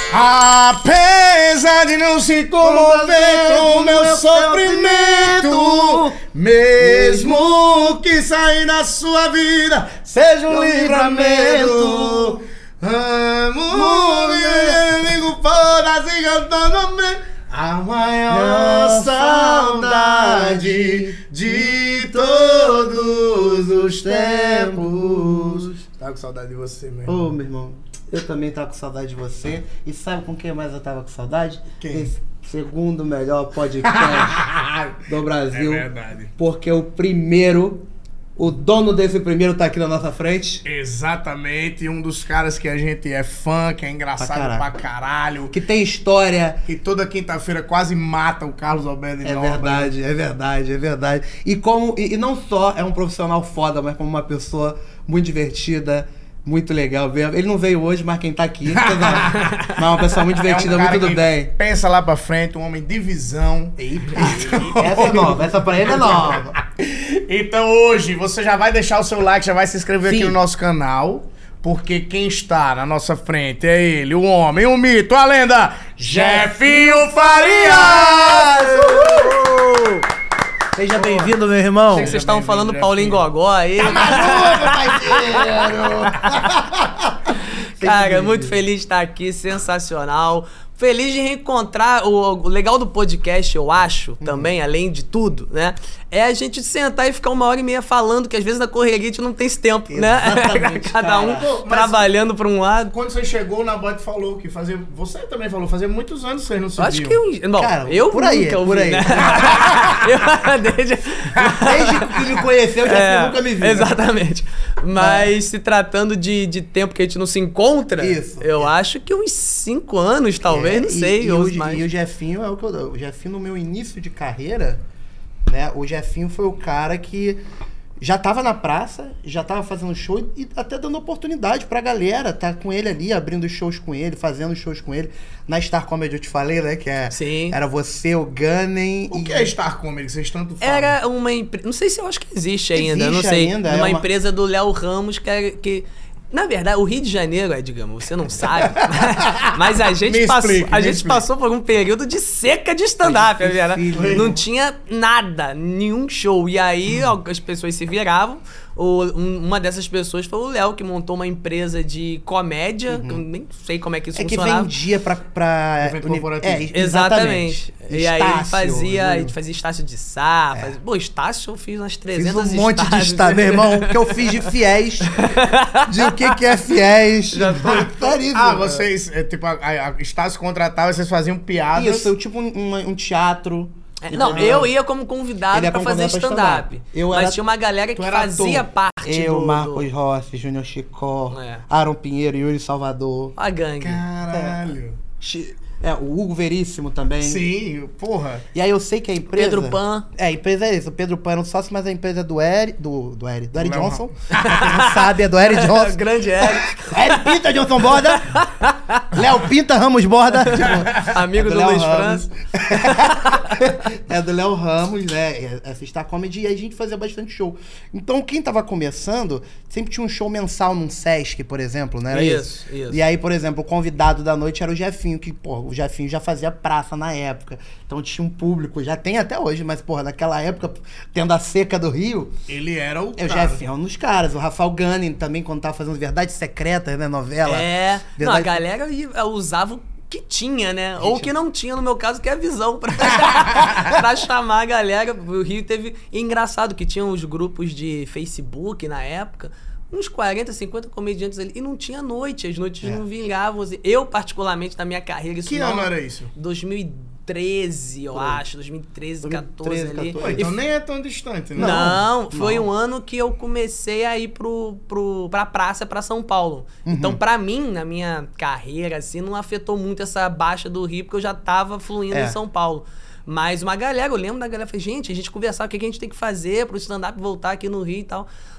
Apesar de não se comover com o meu sofrimento, mesmo que sair da sua vida seja um livramento. Amo, meu amigo, foda-se, cantando a maior saudade de todos os tempos. Tava com saudade de você, meu irmão. Ô, meu irmão, eu também tava com saudade de você. E sabe com quem mais eu tava com saudade? Quem? Esse segundo melhor podcast do Brasil. É verdade. Porque o primeiro, o dono desse primeiro tá aqui na nossa frente. Exatamente, um dos caras que a gente é fã, que é engraçado pra caralho. Que tem história. Que toda quinta-feira quase mata o Carlos Alberto de É Nóbrega. verdade, é verdade, é verdade. E não só é um profissional foda, mas como uma pessoa muito divertida, muito legal. Ele não veio hoje, mas quem tá aqui. Mas é uma pessoa muito divertida, muito tudo bem. Pensa lá pra frente, um homem de visão. Essa é nova, essa pra ele é nova. Então hoje você já vai deixar o seu like, já vai se inscrever aqui Sim. no nosso canal. Porque quem está na nossa frente é ele, o homem, o mito, a lenda, Jefinho Farias! Seja bem-vindo, meu irmão. Achei que vocês estavam falando bem-vindo, Paulinho Jefinho. Gogó aí. Tá maluco, parceiro? Cara, muito feliz de estar aqui, sensacional. Feliz de reencontrar. O legal do podcast, eu acho, também, além de tudo, né? É a gente sentar e ficar 1h30 falando, que às vezes na correria a gente não tem esse tempo, né? Exatamente, Cada um cara. Pô, mas- trabalhando pra um lado. Quando você chegou, o Nabote falou que fazia... Você também falou, fazia muitos anos que vocês não se Eu acho viam. que bom, Cara, eu por aí, nunca ouvi, por aí. né? Desde Desde que me conheceu, já nunca me viu. né? Exatamente. Mas se tratando de tempo que a gente não se encontra, Isso. eu acho que uns 5 anos, talvez, não sei. E ou o mais. Jefinho é o que eu dou. O Jefinho, no meu início de carreira, né? O Jefinho foi o cara que já tava na praça, já tava fazendo show e até dando oportunidade pra galera tá com ele ali, abrindo shows com ele, fazendo shows com ele. Na Star Comedy eu te falei, né? Que Sim. era você, o Gunning. O que é Star Comedy? Vocês tanto falam. Era uma empresa. Não sei se eu acho que existe ainda. Existe Não sei. ainda, é uma uma- empresa do Léo Ramos que. Na verdade, o Rio de Janeiro, digamos, você não sabe, mas a gente, Me passou, explique, a me gente explique. passou por um período de seca de stand-up, é verdade. Difícil. Não tinha nada, nenhum show. E aí as pessoas se viravam. Uma dessas pessoas foi o Léo, que montou uma empresa de comédia, que eu nem sei como é que isso É que funcionava. vendia pra Evento corporativo. Exatamente. E aí Estácio, a né? gente fazia Estácio de Sá. Pô, Estácio eu fiz umas 300 Fiz um monte de Estácios. estágio, meu irmão, que eu fiz de fiéis. De o que é fiéis. Terrível. Ah, vocês, tipo, a Estácio contratava e vocês faziam piadas. Isso, eu tipo um teatro. Não, eu ia como convidado Ele ia pra como fazer convidado pra stand-up. stand-up. Eu Mas era- tinha uma galera que era fazia ator. parte Eu, do... Marcos Rossi, Júnior Chicó, É. Aaron Pinheiro, Yuri Salvador. A gangue. Caralho. O Hugo Veríssimo também. Sim, porra. E aí eu sei que a empresa... Pedro Pan. É, a empresa é isso. O Pedro Pan era um sócio, mas a empresa é do Eric Léo Johnson. Pra quem não sabe, é do Eric Johnson. Grande Eric. Eric Pinta, Johnson Borda. Léo Pinta, Ramos Borda. Tipo, Amigo é do Léo Luiz Ramos. França. É do Léo Ramos, né? Essa Star Comedy, e a gente fazia bastante show. Então, quem tava começando, sempre tinha um show mensal num Sesc, por exemplo, né? Era Isso. E aí, por exemplo, o convidado da noite era o Jefinho, que, pô, o Jefinho já fazia praça na época. Então tinha um público, já tem até hoje, mas, porra, naquela época, tendo a seca do Rio, Ele era o eu cara. Jefinho nos caras. O Rafael Gunning também, quando tava fazendo Verdades Secretas, né? Novela. É. Não, a Verdade- galera usava o que tinha, né? Ou o que não tinha, no meu caso, que é a visão pra, pra chamar a galera. O Rio teve... Engraçado que tinha os grupos de Facebook na época, uns 40, 50 comediantes ali, e não tinha noite, as noites não vingavam. Assim. Eu, particularmente, na minha carreira... Isso Que não- ano era isso? 2013, eu acho. 2013, 14 2013, ali. 14. Pô, então nem é tão distante, né? Não, foi um ano que eu comecei a ir pra praça, pra São Paulo. Então, pra mim, na minha carreira, assim, não afetou muito essa baixa do Rio, porque eu já tava fluindo É. em São Paulo. Mas uma galera, eu lembro da galera, falei, gente, a gente conversava o que a gente tem que fazer pro stand-up voltar aqui no Rio e tal.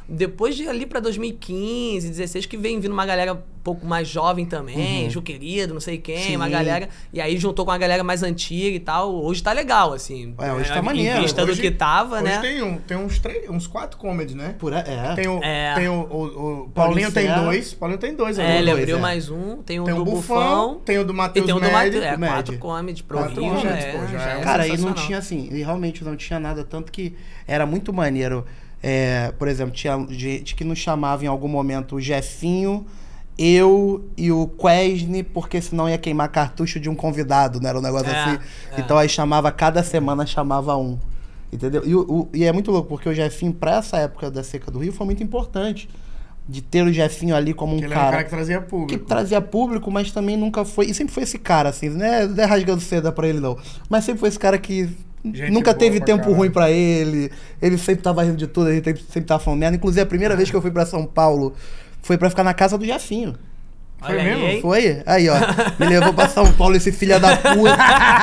Depois de ali pra 2015, 16, que vem vindo uma galera um pouco mais jovem também, Ju Querido, não sei quem, uma galera. E aí juntou com a galera mais antiga e tal. Hoje tá legal, assim. Hoje tá maneiro. Em vista do que tava, hoje né? Tem uns 4 comedies, né? Tem o Paulinho tem 2. Paulinho tem 2 agora. Ele abriu mais um. Tem o do Bufão. Tem o do Matheus E tem o do Médio. Matheus. 4 comedy pro Rio já é. Cara, aí não tinha assim, realmente não tinha nada, tanto que era muito maneiro. Por exemplo, tinha gente que nos chamava em algum momento o Jefinho, eu e o Quesne, porque senão ia queimar cartucho de um convidado, né? Era um negócio assim. Então aí cada semana chamava um. Entendeu? E é muito louco, porque o Jefinho, pra essa época da Seca do Rio, foi muito importante. De ter o Jefinho ali como ele era um cara que trazia público. Que trazia público, mas também nunca foi... E sempre foi esse cara, assim, né? Não é rasgando seda pra ele, não. Mas sempre foi esse cara que nunca teve tempo ruim pra ele. Ele sempre tava rindo de tudo, ele sempre tava falando merda. Inclusive, a primeira vez que eu fui pra São Paulo foi pra ficar na casa do Jefinho. Foi mesmo? Aí. Foi? Aí, ó. Me levou pra São Paulo, esse filho da puta.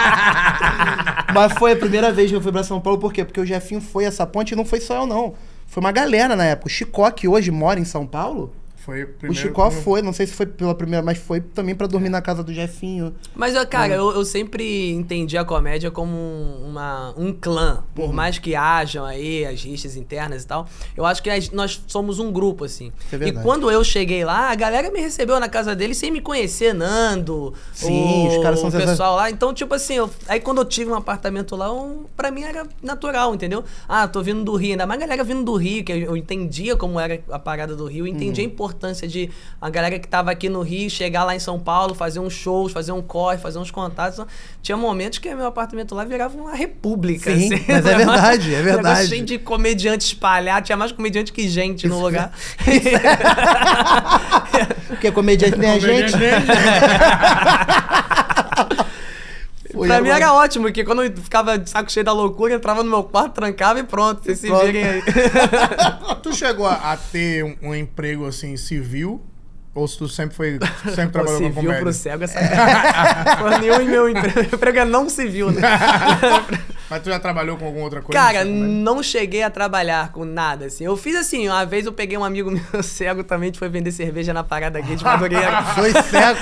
Mas foi a primeira vez que eu fui pra São Paulo, por quê? Porque o Jefinho foi essa ponte e não foi só eu, não. Foi uma galera na época. O Chicó, que hoje mora em São Paulo... O Chicó foi, não sei se foi pela primeira, mas foi também pra dormir na casa do Jefinho. Mas, cara, eu sempre entendi a comédia como um clã. Por mais que hajam aí as rixas internas e tal, eu acho que nós somos um grupo, assim. É verdade. E quando eu cheguei lá, a galera me recebeu na casa dele sem me conhecer, Nando. Sim, os caras são o pessoal lá. Então, tipo assim, aí quando eu tive um apartamento lá, pra mim era natural, entendeu? Tô vindo do Rio, ainda mais a galera vindo do Rio, que eu entendia como era a parada do Rio, entendia a importância de a galera que tava aqui no Rio chegar lá em São Paulo, fazer uns shows, fazer um corre, fazer uns contatos. Tinha momentos que meu apartamento lá virava uma república. Sim, assim, mas é verdade, é verdade. Cheio de comediante espalhado, tinha mais comediante que gente no lugar. Porque comediante nem a gente. Pra mim era ótimo, porque quando eu ficava de saco cheio da loucura, entrava no meu quarto, trancava e pronto, vocês se virem aí. Tu chegou a ter um emprego assim civil? Ou se tu sempre trabalhou com comédia? Civil pro cego é sacanagem. Nenhum meu emprego é não civil, né? Mas tu já trabalhou com alguma outra coisa? Cara, não cheguei a trabalhar com nada, assim. Eu fiz assim, uma vez eu peguei um amigo meu cego também, a gente foi vender cerveja na parada gay de Madureira. Foi cego.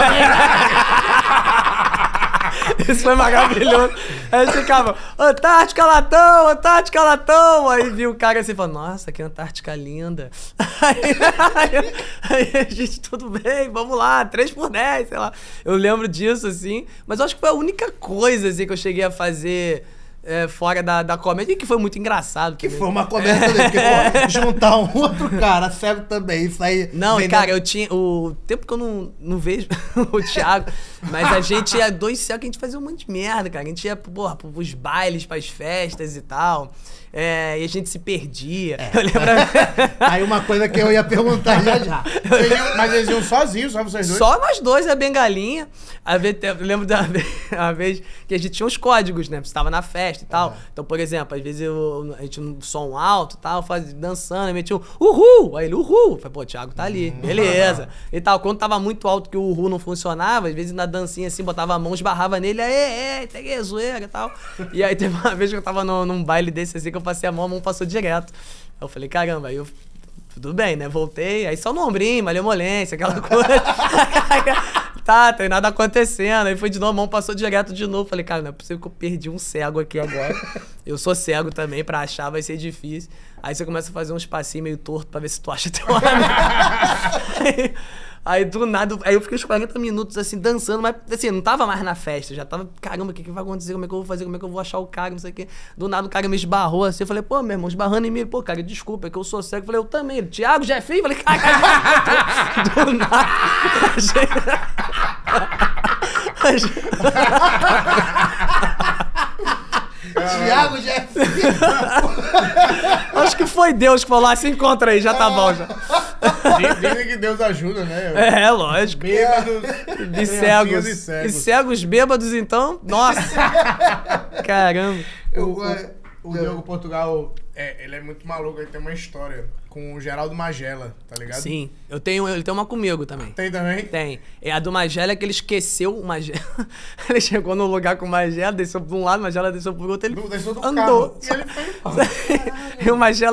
Isso foi maravilhoso. Aí a gente ficava, Antártica Latão, Antártica Latão. Aí viu o cara assim e falou, nossa, que Antártica linda. Aí a gente, tudo bem, vamos lá, 3x10, sei lá. Eu lembro disso, assim. Mas eu acho que foi a única coisa, assim, que eu cheguei a fazer fora da comédia, e que foi muito engraçado. Que foi uma comédia também, porque, pô, juntar um outro cara cego também, isso aí... Não, cara, eu tinha... O tempo que eu não vejo o Thiago, mas a gente ia 2 cegos que a gente fazia um monte de merda, cara. A gente ia, porra, pros bailes, pras festas e tal. E a gente se perdia. Eu lembro... Aí uma coisa que eu ia perguntar já. Mas eles iam sozinhos, só vocês dois? Só nós dois, a bengalinha. Eu lembro da vez que a gente tinha uns códigos, né? Você tava na festa e tal. Então, por exemplo, às vezes a gente um som alto e tal, dançando, aí metia um uhul! Aí ele, uhul! Falei, pô, o Thiago tá ali, beleza. E tal, quando tava muito alto que o uhul não funcionava, às vezes na dancinha assim, botava a mão, esbarrava nele, tem zoeira e tal. E aí teve uma vez que eu tava num baile desse assim, que eu passei a mão passou direto. Aí eu falei, caramba, aí eu... Tudo bem, né? Voltei, aí só no ombrinho, malemolência, aquela coisa. Tem nada acontecendo. Aí foi de novo, a mão passou direto de novo. Falei, cara, não é possível que eu perdi um cego aqui agora. Eu sou cego também, pra achar vai ser difícil. Aí você começa a fazer uns passinhos meio torto pra ver se tu acha teu amigo. Aí do nada, aí eu fiquei uns 40 minutos assim, dançando, mas assim, não tava mais na festa, já tava, caramba, o que vai acontecer, como é que eu vou fazer, como é que eu vou achar o cara, não sei o quê. Do nada o cara me esbarrou assim, eu falei, pô, meu irmão, esbarrando em mim, pô, cara, desculpa, é que eu sou cego. Eu falei, eu também. Ele, Thiago, Jefinho? Eu falei, cara, do nada. Thiago Jefinho. Acho que foi Deus que falou, se encontra aí, já tá bom já. Dizem que Deus ajuda, né? Lógico. Bêbados de cegos. E cegos. E cegos bêbados, então, nossa. Caramba. O Diogo Portugal, ele é muito maluco, ele tem uma história com o Geraldo Magela, tá ligado? Sim, ele tem uma comigo também. Tem também? Tem. A do Magela é que ele esqueceu o Magela. Ele chegou no lugar com o Magela, desceu por um lado, o Magela desceu por outro, ele Desceu do andou. carro. E ele foi... E o Magela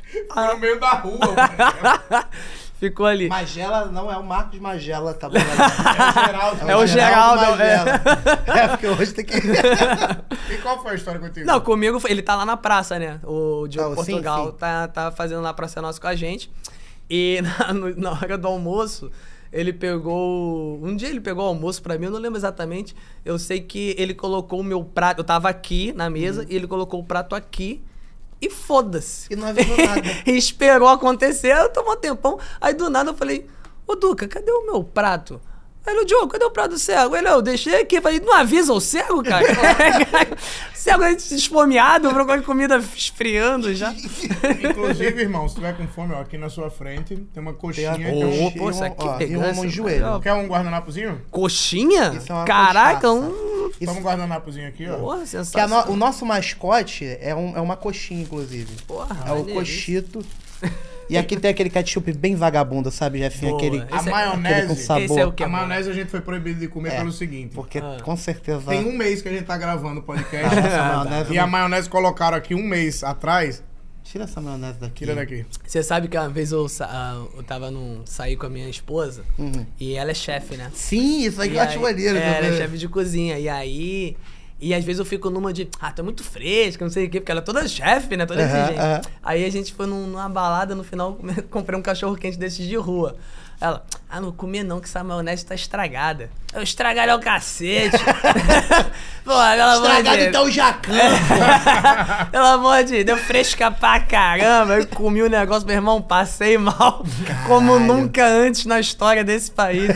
No meio da rua, mano. Ficou ali. Magela não é o Marcos Magela, tá bom? É o Geraldo. Magela. É, porque hoje tem que... E qual foi a história contigo? Não, comigo, ele tá lá na praça, né? O Diogo sim, Portugal sim. Tá fazendo lá Praça Nossa com a gente. E na hora do almoço, ele pegou... Um dia ele pegou o almoço pra mim, eu não lembro exatamente. Eu sei que ele colocou o meu prato... Eu tava aqui na mesa e ele colocou o prato aqui. E foda-se. E não avisou nada. E esperou acontecer, tomou um tempão. Aí do nada eu falei, ô Duca, cadê o meu prato? Aí ele, Diogo, cadê o prato do cego? Ele, eu deixei aqui. Falei, não avisa o cego, cara? Cego esfomeado, procurando comida esfriando já. Inclusive, irmão, se tiver com fome, ó, aqui na sua frente tem uma coxinha. Ô, pô, isso aqui ó, pegou e um essa- joelho. Quer um guardanapozinho? Coxinha? Isso é uma Caraca, coxaça. Toma um guardanapozinho aqui, ó. Porra, Que sensacional. o nosso mascote é uma coxinha, inclusive. Porra, É o maneiríssimo. coxito. E aqui tem aquele ketchup bem vagabundo, sabe, Jefinho? Boa. Aquele, Esse A é- aquele maionese. com sabor. Esse é o que A maionese a gente foi proibido de comer pelo seguinte. Porque com certeza... Tem um mês que a gente tá gravando o podcast. Essa maionese E a maionese colocaram aqui um mês atrás. Tira essa maionese daqui. Tira daqui. Você sabe que uma vez eu tava saí com a minha esposa e ela é chefe, né? Sim, isso aí que E eu acho aí- maneiro. ela é chefe de cozinha. E aí... E às vezes eu fico numa de, tu é muito fresca, não sei o quê, porque ela é toda chefe, né? Toda exigente. Aí a gente foi numa balada, no final comprei um cachorro quente desses de rua. Ela, não comer não, que essa maionese tá estragada. Eu estragar é o cacete. Pô, pelo amor de Estragado Deus. então o jacan. Pelo amor de Deus, fresca pra caramba. Eu comi o negócio, meu irmão, passei mal. Como nunca antes na história desse país.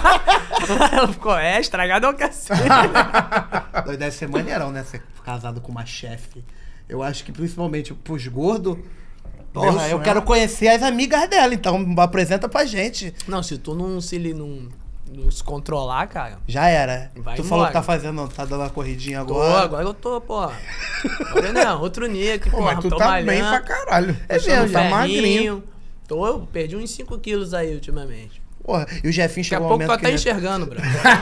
Ela ficou, estragado é o cacete. Deve ser maneirão, né? Ser casado com uma chefe. Eu acho que principalmente pros gordos. Porra, eu sonho. quero conhecer as amigas dela, então apresenta pra gente. Não, se tu não se controlar, cara. Já era. Vai Tu falou embora. que tá fazendo, tá dando uma corridinha Tô, agora. agora eu tô, pô. Agora não, outro nível, Pô, pô. mas tu tô tá malhando. bem pra caralho. É Você mesmo, não tá Ferrinho. magrinho. Eu perdi uns 5 quilos aí ultimamente. Porra, e o Jefinho Daqui a chegou um pouco tu momento até que... enxergando, bro.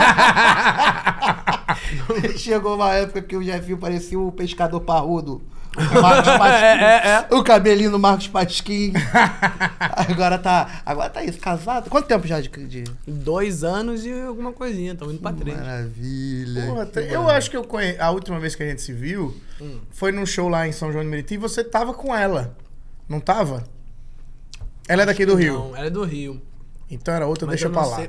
Chegou uma época que o Jefinho parecia o pescador parrudo. O Marcos Pasquim. O cabelinho do Marcos Pasquim. Agora tá isso, casado. Quanto tempo já de... 2 anos e alguma coisinha, tamo indo pra 3. Maravilha. Porra, eu acho que a última vez que a gente se viu foi num show lá em São João de Meriti e você tava com ela. Não tava? Ela é daqui do Rio. Não, ela é do Rio. Então era outra, Mas deixa eu pra não lá. sei.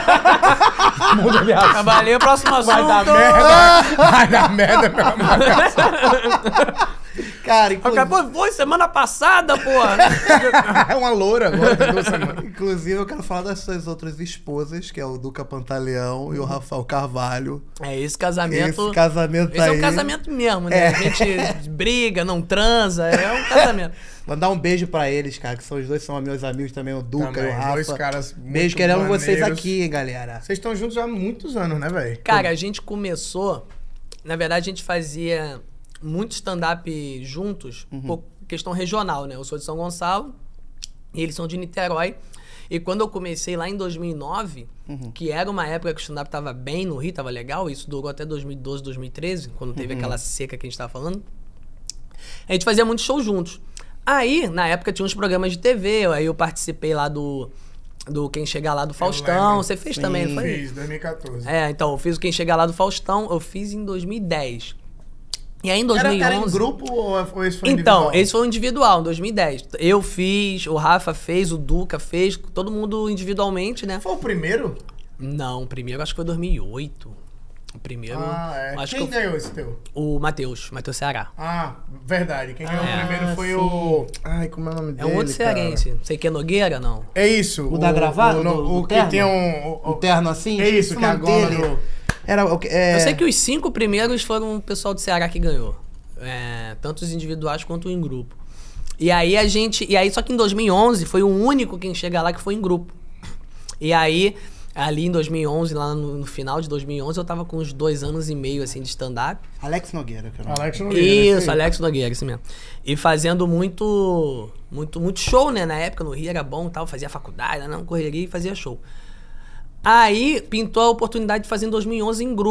Muda de assunto. Trabalhei o próximo assunto. Vai dar merda. Vai dar merda, pelo amor de Deus. Cara, Acabou, foi semana passada, porra. É uma loura agora, tem 2 semanas. inclusive eu quero falar das suas outras esposas, que é o Duca Pantaleão e o Rafael Carvalho. É, esse casamento... Esse casamento Esse aí. é um casamento mesmo, né? A gente briga, não transa, é um casamento. Mandar um beijo pra eles, cara, que os dois são meus amigos também, o Duca Também, e o Rafa. dois caras muito Beijo, queremos vocês maneiros. aqui, hein, galera. Vocês estão juntos já há muitos anos, né, velho? Cara, a gente começou... Na verdade, a gente fazia muito stand-up juntos, por questão regional, né? Eu sou de São Gonçalo e eles são de Niterói. E quando eu comecei lá em 2009, que era uma época que o stand-up tava bem no Rio, tava legal, isso durou até 2012, 2013, quando teve aquela seca que a gente tava falando, a gente fazia muito show juntos. Aí, na época, tinha uns programas de TV, aí eu participei lá do Quem Chega Lá do Faustão. lembro. Você fez Sim. também, não foi? Fiz, 2014. Então, eu fiz o Quem Chega Lá do Faustão, eu fiz em 2010. E aí em 2011... Era em grupo ou esse foi Então, individual? esse foi um individual, em 2010. Eu fiz, o Rafa fez, o Duca fez, todo mundo individualmente, né? Foi o primeiro? Não, o primeiro acho que foi 2008. O primeiro... Acho Quem que ganhou esse teu? o Matheus Ceará. Ah, verdade. Quem ganhou Ah, o primeiro foi sim. o... Ai, como é o nome É dele, um outro cearense. Sei que é Nogueira, não? É isso. O da gravata? O Do que terno? tem um... Um terno assim? É isso, que é a gola dele. do... Era o que... Eu sei que os 5 primeiros foram o pessoal do Ceará que ganhou. Tanto os individuais quanto em grupo. E aí só que em 2011 foi o único Quem Chega Lá que foi em grupo. E aí, ali em 2011, lá no final de 2011, eu tava com uns 2 anos e meio, assim, de stand-up. Alex Nogueira, cara. Alex Nogueira. Isso, esse aí. Alex Nogueira, isso mesmo. E fazendo muito show, né? Na época no Rio era bom e tal, fazia faculdade, não correria e fazia show. Aí pintou a oportunidade de fazer em 2011 em grupo.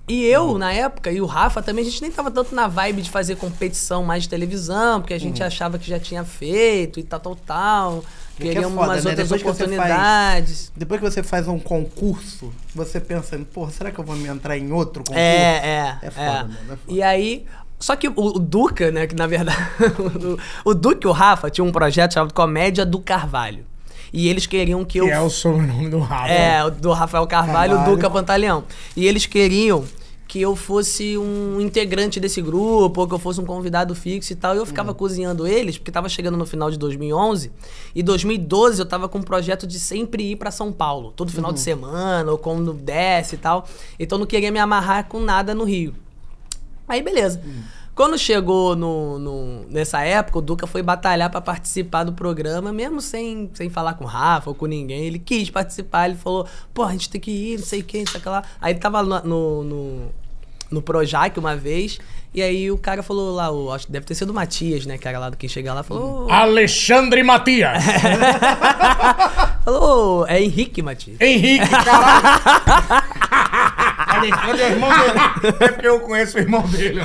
E eu, na época, e o Rafa também, a gente nem tava tanto na vibe de fazer competição mais de televisão, porque a gente achava que já tinha feito e tal. Queríamos umas outras oportunidades. Depois que você faz um concurso, você pensa, pô, será que eu vou me entrar em outro concurso? É foda, mano. É foda. E aí... Só que o Duca, né, que na verdade... o Duca e o Rafa tinham um projeto chamado Comédia do Carvalho. E eles queriam que eu... Que é o sobrenome do Rafa. É, do Rafael Carvalho, o Duca Pantaleão. E eles queriam que eu fosse um integrante desse grupo, ou que eu fosse um convidado fixo e tal. E eu ficava cozinhando eles, porque tava chegando no final de 2011. E 2012 eu tava com um projeto de sempre ir pra São Paulo. Todo final de semana, ou quando desce e tal. Então eu não queria me amarrar com nada no Rio. Aí, beleza. Quando chegou nessa época, o Duca foi batalhar pra participar do programa, mesmo sem falar com o Rafa ou com ninguém. Ele quis participar, ele falou, pô, a gente tem que ir, não sei o que, não sei o que lá. Aí ele tava no Projac uma vez, e aí o cara falou lá, acho que deve ter sido o Matias, né, que era lá do Quem Chega Lá, falou... Alexandre Matias! Falou, é Henrique Matias. Henrique, caralho! Alexandre é o irmão dele. É porque eu conheço o irmão dele.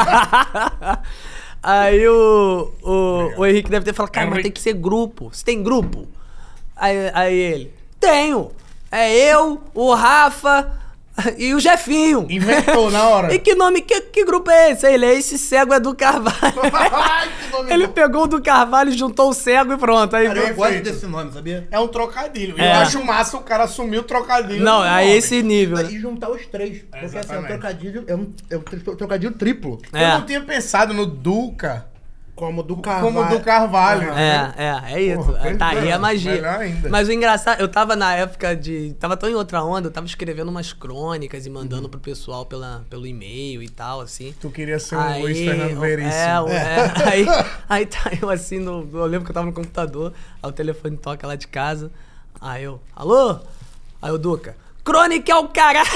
Aí o Henrique deve ter falado, cara, mas tem que ser grupo. Você tem grupo? Aí ele, tenho. É eu, o Rafa e o Jefinho. Inventou na hora. E que nome, que grupo é esse? Aí ele, esse cego é do Carvalho. Ai, que nome Ele bom. pegou o do Carvalho, juntou o cego e pronto. Aí Cara, eu gosto Perfeito. desse nome, sabia? É um trocadilho. É. Eu acho massa o cara assumir o trocadilho. Não, do a nome. esse nível. E juntar os três. Porque assim, exatamente. o trocadilho é um trocadilho triplo. Eu não tinha pensado no Duca Como do Carvalho. como do Carvalho. É isso. Porra, Tá aí a melhor magia. ainda. Mas o engraçado, eu tava na época de... Tava tão em outra onda, eu tava escrevendo umas crônicas e mandando pro pessoal pelo e-mail e tal, assim. Tu queria ser o Luiz Fernando Veríssimo. Aí tá eu assim, eu lembro que eu tava no computador, aí o telefone toca lá de casa, aí eu, alô? Aí o Duca, crônica é o caralho!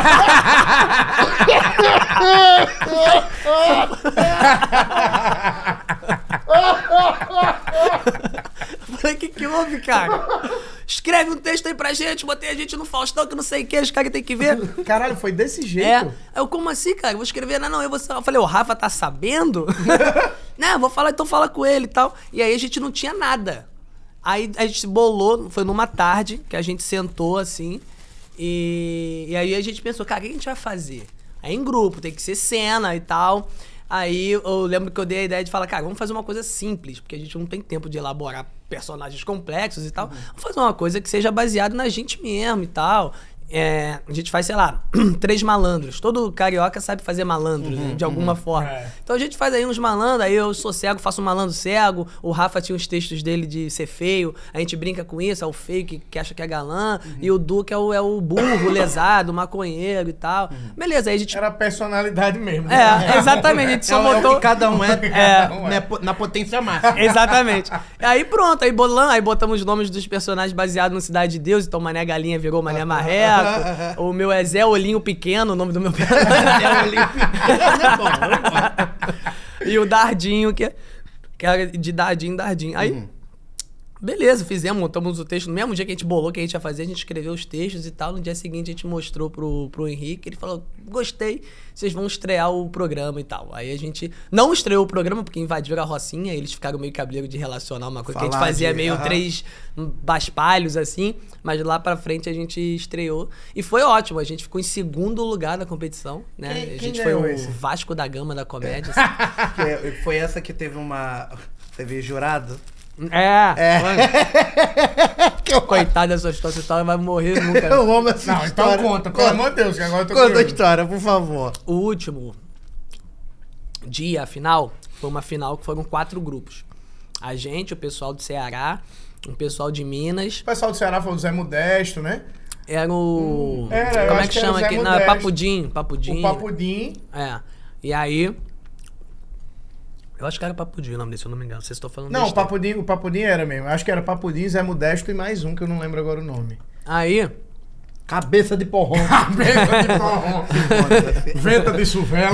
Eu falei, que houve, cara? Escreve um texto aí pra gente, botei a gente no Faustão, que não sei o que, os caras têm que ver. Caralho, foi desse jeito? Aí eu, como assim, cara? Eu vou escrever, não, eu falei, o Rafa tá sabendo? Não, vou falar, então fala com ele e tal. E aí a gente não tinha nada. Aí a gente se bolou, foi numa tarde que a gente sentou assim, e aí a gente pensou, cara, o que a gente vai fazer? Aí em grupo, tem que ser cena e tal. Aí eu lembro que eu dei a ideia de falar, cara, vamos fazer uma coisa simples, porque a gente não tem tempo de elaborar personagens complexos e tal. Vamos fazer uma coisa que seja baseada na gente mesmo e tal. A gente faz, sei lá, 3 malandros. Todo carioca sabe fazer malandro, né, de alguma forma. Então a gente faz aí uns malandros, aí eu sou cego, faço um malandro cego. O Rafa tinha os textos dele de ser feio, a gente brinca com isso, é o feio que acha que é galã. E o Duque é o burro, o lesado, o maconheiro e tal. Beleza, aí a gente... Era a personalidade mesmo. Exatamente, a gente só É o botou... que cada um na potência máxima. Exatamente. Aí pronto, aí botamos os nomes dos personagens baseados no Cidade de Deus. Então Mané Galinha virou Mané Marreco. O meu é Zé Olhinho Pequeno, o nome do meu personagem. É Olhinho Pequeno, é bom. E o Dardinho, que era de Dardim. Aí, beleza, montamos o texto. No mesmo dia que a gente bolou que a gente ia fazer, a gente escreveu os textos e tal. No dia seguinte a gente mostrou pro Henrique, ele falou, gostei, vocês vão estrear o programa e tal. Aí a gente não estreou o programa porque invadiram a Rocinha, eles ficaram meio cabreiro de relacionar uma coisa que a gente fazia meio 3 baspalhos assim, mas lá pra frente a gente estreou e foi ótimo, a gente ficou em 2º lugar na competição, né? Quem a gente foi o esse? Vasco da Gama da comédia. Assim. Foi essa que teve teve jurado? Coitado dessa história vai morrer nunca. Eu amo essa Não, história. então conta, pelo amor de Deus, que agora eu tô Conta a curioso. história, por favor. O último dia, a final, foi uma final que foram 4 grupos. A gente, o pessoal do Ceará, o pessoal de Minas, O pessoal do Ceará foi o Zé Modesto, né? era o... Era, eu como é acho que que era chama o Zé aqui? Não, é Modesto. Papudim. O Papudim. E aí... Eu acho que era Papudim o nome desse, se eu não me engano. Vocês estão falando Não, besteira. o Papudim era mesmo. Acho que era Papudim, Zé Modesto e mais um que eu não lembro agora o nome. Aí... Cabeça de porrão. Venta de forró. Venta de suvela.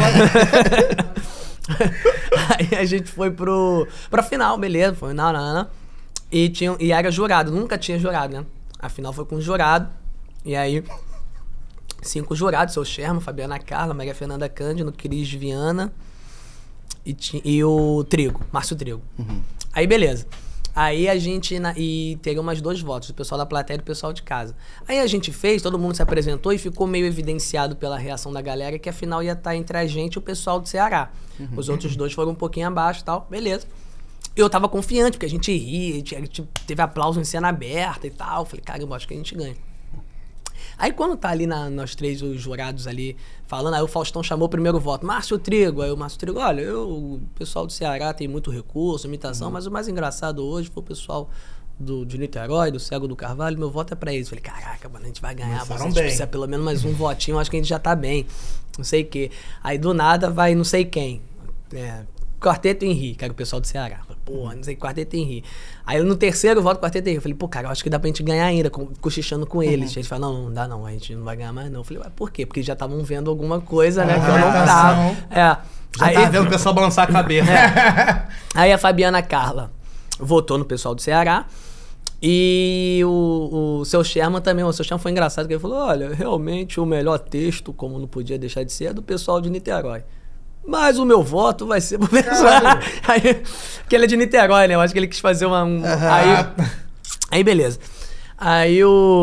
Aí a gente foi pra final, beleza, foi não. E era jurado, nunca tinha jurado, né? A final foi com jurado. E aí 5 jurados, seu Sherman, Fabiana Carla, Maria Fernanda Cândido, Cris Viana e o Trigo, Márcio Trigo. Aí, beleza. Aí a gente... E teve mais 2 votos, o pessoal da plateia e o pessoal de casa. Aí a gente fez, todo mundo se apresentou e ficou meio evidenciado pela reação da galera que afinal ia estar entre a gente e o pessoal do Ceará. Os outros 2 foram um pouquinho abaixo e tal, beleza. Eu tava confiante, porque a gente ria, teve aplauso em cena aberta e tal. Falei, caramba, acho que a gente ganha. Aí quando tá ali nós 3, os jurados ali, falando, aí o Faustão chamou o primeiro voto, Márcio Trigo. Aí o Márcio Trigo, olha, o pessoal do Ceará tem muito recurso, imitação, mas o mais engraçado hoje foi o pessoal de Niterói, do Cego do Carvalho, meu voto é pra eles. Falei, caraca, mano, a gente vai ganhar, se a gente precisa pelo menos mais um votinho, acho que a gente já tá bem, não sei o quê. Aí do nada vai não sei quem, Quarteto Henri, que era o pessoal do Ceará. Porra, não sei, Quarteto Henri. Aí no terceiro voto, Quarteto Henri. Eu falei, pô, cara, eu acho que dá pra gente ganhar ainda, cochichando com eles. Eles falaram, não dá não, a gente não vai ganhar mais não. Eu falei, ué, por quê? Porque já estavam vendo alguma coisa, né, que eu não tava. Já tava vendo o pessoal balançar a cabeça. Aí a Fabiana Carla votou no pessoal do Ceará. E o seu Sherman também, o seu Sherman foi engraçado, porque ele falou, olha, realmente o melhor texto, como não podia deixar de ser, é do pessoal de Niterói. Mas o meu voto vai ser pro pessoal. Porque ele é de Niterói, né? Eu acho que ele quis fazer Aí beleza. Aí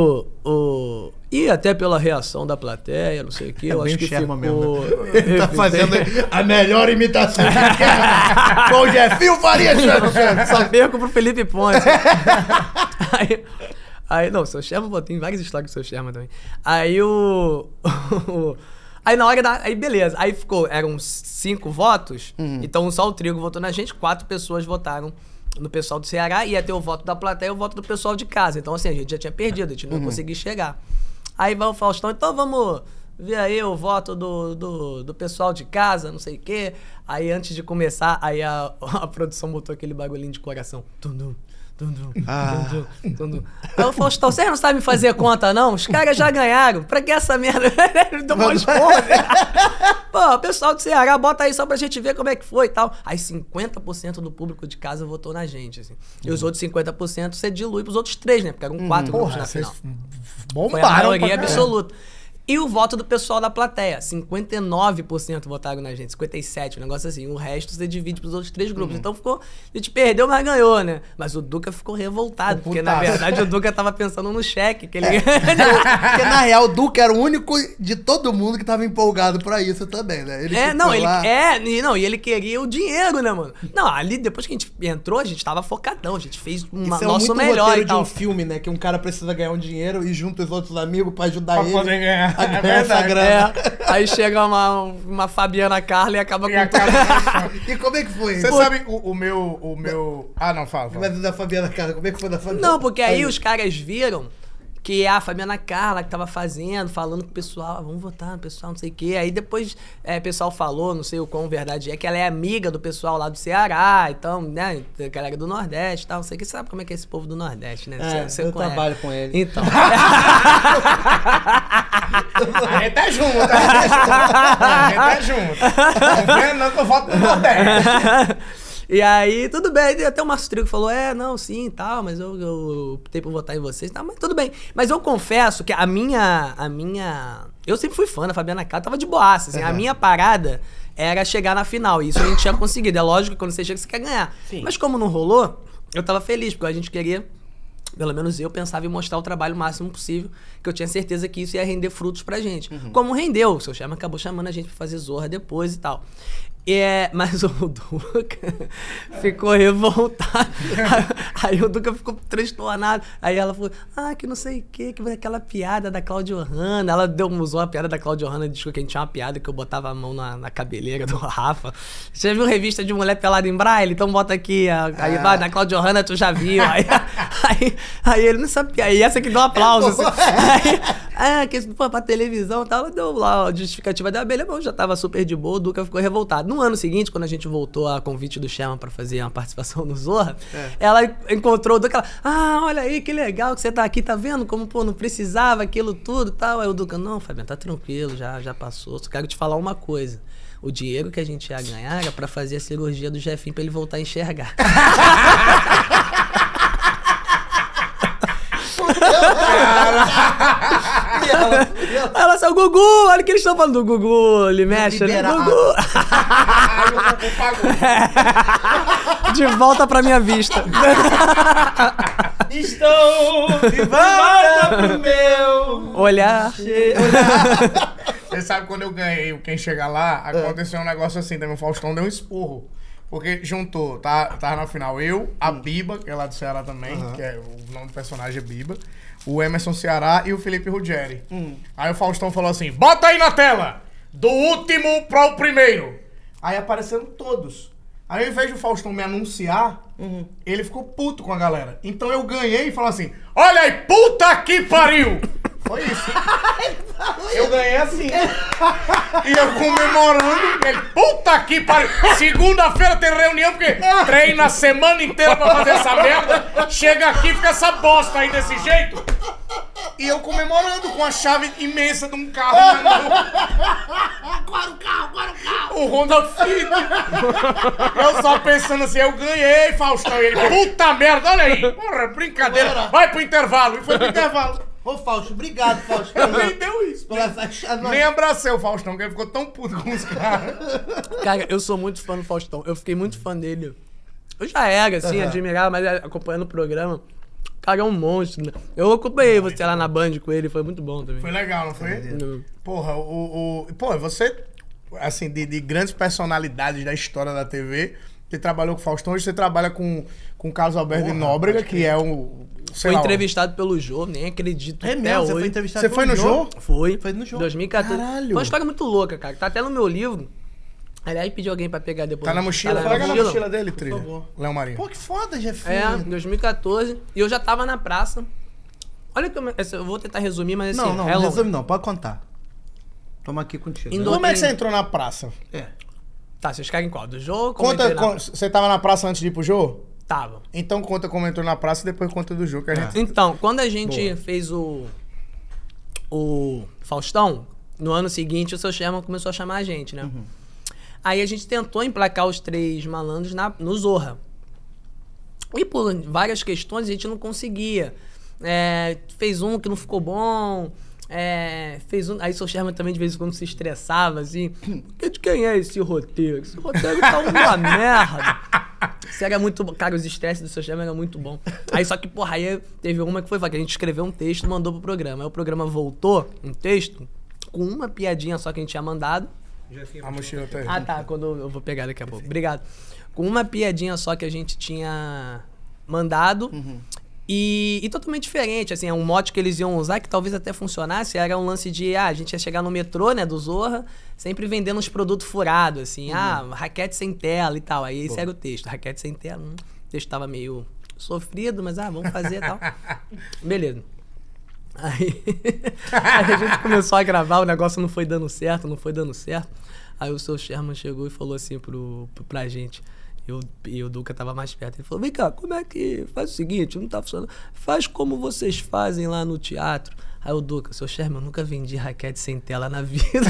E até pela reação da plateia, não sei o que, eu acho que ficou... Mesmo, né? Ele tá fazendo a melhor imitação com o Jefinho Faria. Só perco pro Felipe Ponte. Aí, não, o seu Sherman, tem várias histórias do seu Sherman também. Aí Aí na hora Aí beleza, aí eram 5 votos, então só o Trigo votou na gente, 4 pessoas votaram no pessoal do Ceará, ia ter o voto da plateia e o voto do pessoal de casa. Então assim, a gente já tinha perdido, a gente não ia conseguir chegar. Aí vai o Faustão, então vamos ver aí o voto do pessoal de casa, não sei o quê. Aí antes de começar, aí a produção botou aquele bagulhinho de coração. Tum-dum. Aí o Faustão, vocês não sabem fazer conta, não? Os caras já ganharam. Pra que essa merda? Deu uma esponja. Pô, o pessoal do Ceará, bota aí só pra gente ver como é que foi e tal. Aí 50% do público de casa votou na gente, assim. E os outros 50% você dilui pros outros 3, né? Porque eram 4 grupos na final. Foi a maioria absoluta. E o voto do pessoal da plateia, 59% votaram na gente, 57%, um negócio assim. O resto você divide pros outros 3 grupos. Então ficou... A gente perdeu, mas ganhou, né? Mas o Duca ficou revoltado, porque na verdade o Duca tava pensando no cheque que ele... Porque na real o Duca era o único de todo mundo que tava empolgado pra isso também, né? Ele e ele queria o dinheiro, né, mano? Não, ali depois que a gente entrou, a gente tava focadão, a gente fez nosso melhor roteiro de um filme, né? Que um cara precisa ganhar um dinheiro e junta os outros amigos pra ajudar ele. Poder ganhar. Aí chega uma Fabiana Carla e acaba com E como é que foi? Você sabe o meu... Ah, não, fala. Mas da Fabiana Carla, como é que foi da Fabiana? Não, porque aí os caras viram que a Fabiana Carla que tava falando com o pessoal, vamos votar no pessoal, não sei o quê. Aí depois o pessoal falou, não sei o quão verdade é, que ela é amiga do pessoal lá do Ceará, então, né, galera do Nordeste e tal, não sei o que. Você sabe como é que é esse povo do Nordeste, né? Eu trabalho com ele. Então. A gente é junto, A gente é junto. Não vendo não que eu voto no Nordeste. E aí, tudo bem, até o Márcio Trigo falou, não, sim, tal, mas eu optei por votar em vocês, tá, mas tudo bem. Mas eu confesso que a minha... Eu sempre fui fã da Fabiana Carla, tava de boaça, assim, a minha parada era chegar na final, e isso a gente tinha conseguido. É lógico que quando você chega, você quer ganhar. Sim. Mas como não rolou, eu tava feliz, porque a gente queria... Pelo menos eu pensava em mostrar o trabalho o máximo possível, que eu tinha certeza que isso ia render frutos pra gente. Como rendeu, o seu Sherman acabou chamando a gente pra fazer Zorra depois e tal. Mas o Duca ficou revoltado. Aí o Duca ficou transtornado. Aí ela falou, que não sei o que aquela piada da Cláudia Hanna. Ela usou a piada da Cláudia Hanna, disse que a gente tinha uma piada que eu botava a mão na cabeleira do Rafa. Você já viu revista de mulher pelada em braille? Então bota aqui. Aí vai, da Cláudia Hanna tu já viu. Aí ele não sabia. Aí essa que deu um aplauso. Assim. Que isso foi pra televisão e tal. Deu lá a justificativa da abelha, mas eu já tava super de boa. O Duca ficou revoltado. No ano seguinte, quando a gente voltou a convite do Sherman pra fazer uma participação no Zorra, ela encontrou o Duca, olha aí, que legal que você tá aqui, tá vendo como, pô, não precisava aquilo tudo e tal. Aí o Duca, não, Fabiano, tá tranquilo, já passou, só quero te falar uma coisa. O dinheiro que a gente ia ganhar era pra fazer a cirurgia do Jefinho pra ele voltar a enxergar. Aí ela saiu, Gugu, olha o que eles estão falando do Gugu, ele mexe, né? Gugu. De volta pra minha vista. Estou de volta pro meu Olhar. Você sabe quando eu ganhei o Quem Chega Lá, aconteceu um negócio assim também. O Faustão deu um esporro. Porque juntou, tava na final eu, a Biba, que é lá do Ceará também, que é o nome do personagem é Biba, o Emerson Ceará e o Felipe Ruggeri. Aí o Faustão falou assim, bota aí na tela, do último pro primeiro. Aí apareceram todos. Aí ao invés de o Faustão me anunciar, ele ficou puto com a galera. Então eu ganhei e falei assim, olha aí, puta que pariu! Foi isso. Eu ganhei assim. E eu comemorando. Ele, puta que pariu. Segunda-feira tem reunião, porque treina a semana inteira pra fazer essa merda. Chega aqui, fica essa bosta aí desse jeito. E eu comemorando com a chave imensa de um carro na mão. Agora o carro. O Honda Fit. Eu só pensando assim, eu ganhei, Faustão. E ele, puta merda, olha aí. Porra, brincadeira. Vai pro intervalo. E foi pro intervalo. Ô, Fausto, obrigado, Faustão. Nem deu isso. Nem abracei o Faustão, porque ele ficou tão puto com os caras. Cara, eu sou muito fã do Faustão. Eu fiquei muito fã dele. Eu já era, assim, admirava, mas acompanhando o programa. O cara é um monstro, né? Eu acompanhei você lá na Band com ele, foi muito bom também. Foi legal, não foi? Porra, Pô, você, assim, de grandes personalidades da história da TV, você trabalhou com o Faustão, hoje você trabalha com o Carlos Alberto de Nóbrega, que é um... Foi entrevistado pelo Jô, nem acredito. É mesmo, você foi entrevistado pelo Jô? Você foi no Jô? Foi. Foi no Jô. 2014. Caralho. Foi uma história muito louca, cara. Tá até no meu livro. Aliás, pedi alguém pra pegar depois. Tá na mochila? Pega na mochila dele, Trilha. Por favor. Léo Marinho. Pô, que foda, Jefinho. 2014. E eu já tava na praça. Olha que eu vou tentar resumir, mas assim... Não, resume não. Pode contar. Tamo aqui contigo. Como é que você entrou na praça? Tá, vocês querem qual? Do Jô? Você tava na praça antes de ir pro Jô? Tava. Então conta como entrou na praça e depois conta do Jô que a gente... Então, quando a gente fez o Faustão, no ano seguinte o seu Sherman começou a chamar a gente, né? Aí a gente tentou emplacar os três malandros no Zorra. E por várias questões a gente não conseguia. Fez um que não ficou bom... Aí o seu Sherman também de vez em quando se estressava, assim. De quem é esse roteiro? Esse roteiro tá uma merda. Isso era muito bom. Cara, os estresses do seu Sherman eram muito bom. Aí só que, porra, aí teve uma que foi que a gente escreveu um texto e mandou pro programa. Aí o programa voltou, um texto, com uma piadinha só que a gente tinha mandado. A mochila tá aí. Ah, tá. Quando eu vou pegar daqui a pouco. Obrigado. Com uma piadinha só que a gente tinha mandado. E totalmente diferente, assim, é um mote que eles iam usar que talvez até funcionasse, era um lance de, a gente ia chegar no metrô, né, do Zorra, sempre vendendo uns produtos furados, assim, raquete sem tela e tal, aí esse era o texto, raquete sem tela, o texto tava meio sofrido, mas vamos fazer e tal. Beleza. Aí a gente começou a gravar, o negócio não foi dando certo, aí o seu Sherman chegou e falou assim pra gente... E o Duca tava mais perto. Ele falou, vem cá, como é que... Faz o seguinte, não tá funcionando. Faz como vocês fazem lá no teatro. Aí o Duca, seu Sherman, eu nunca vendi raquete sem tela na vida.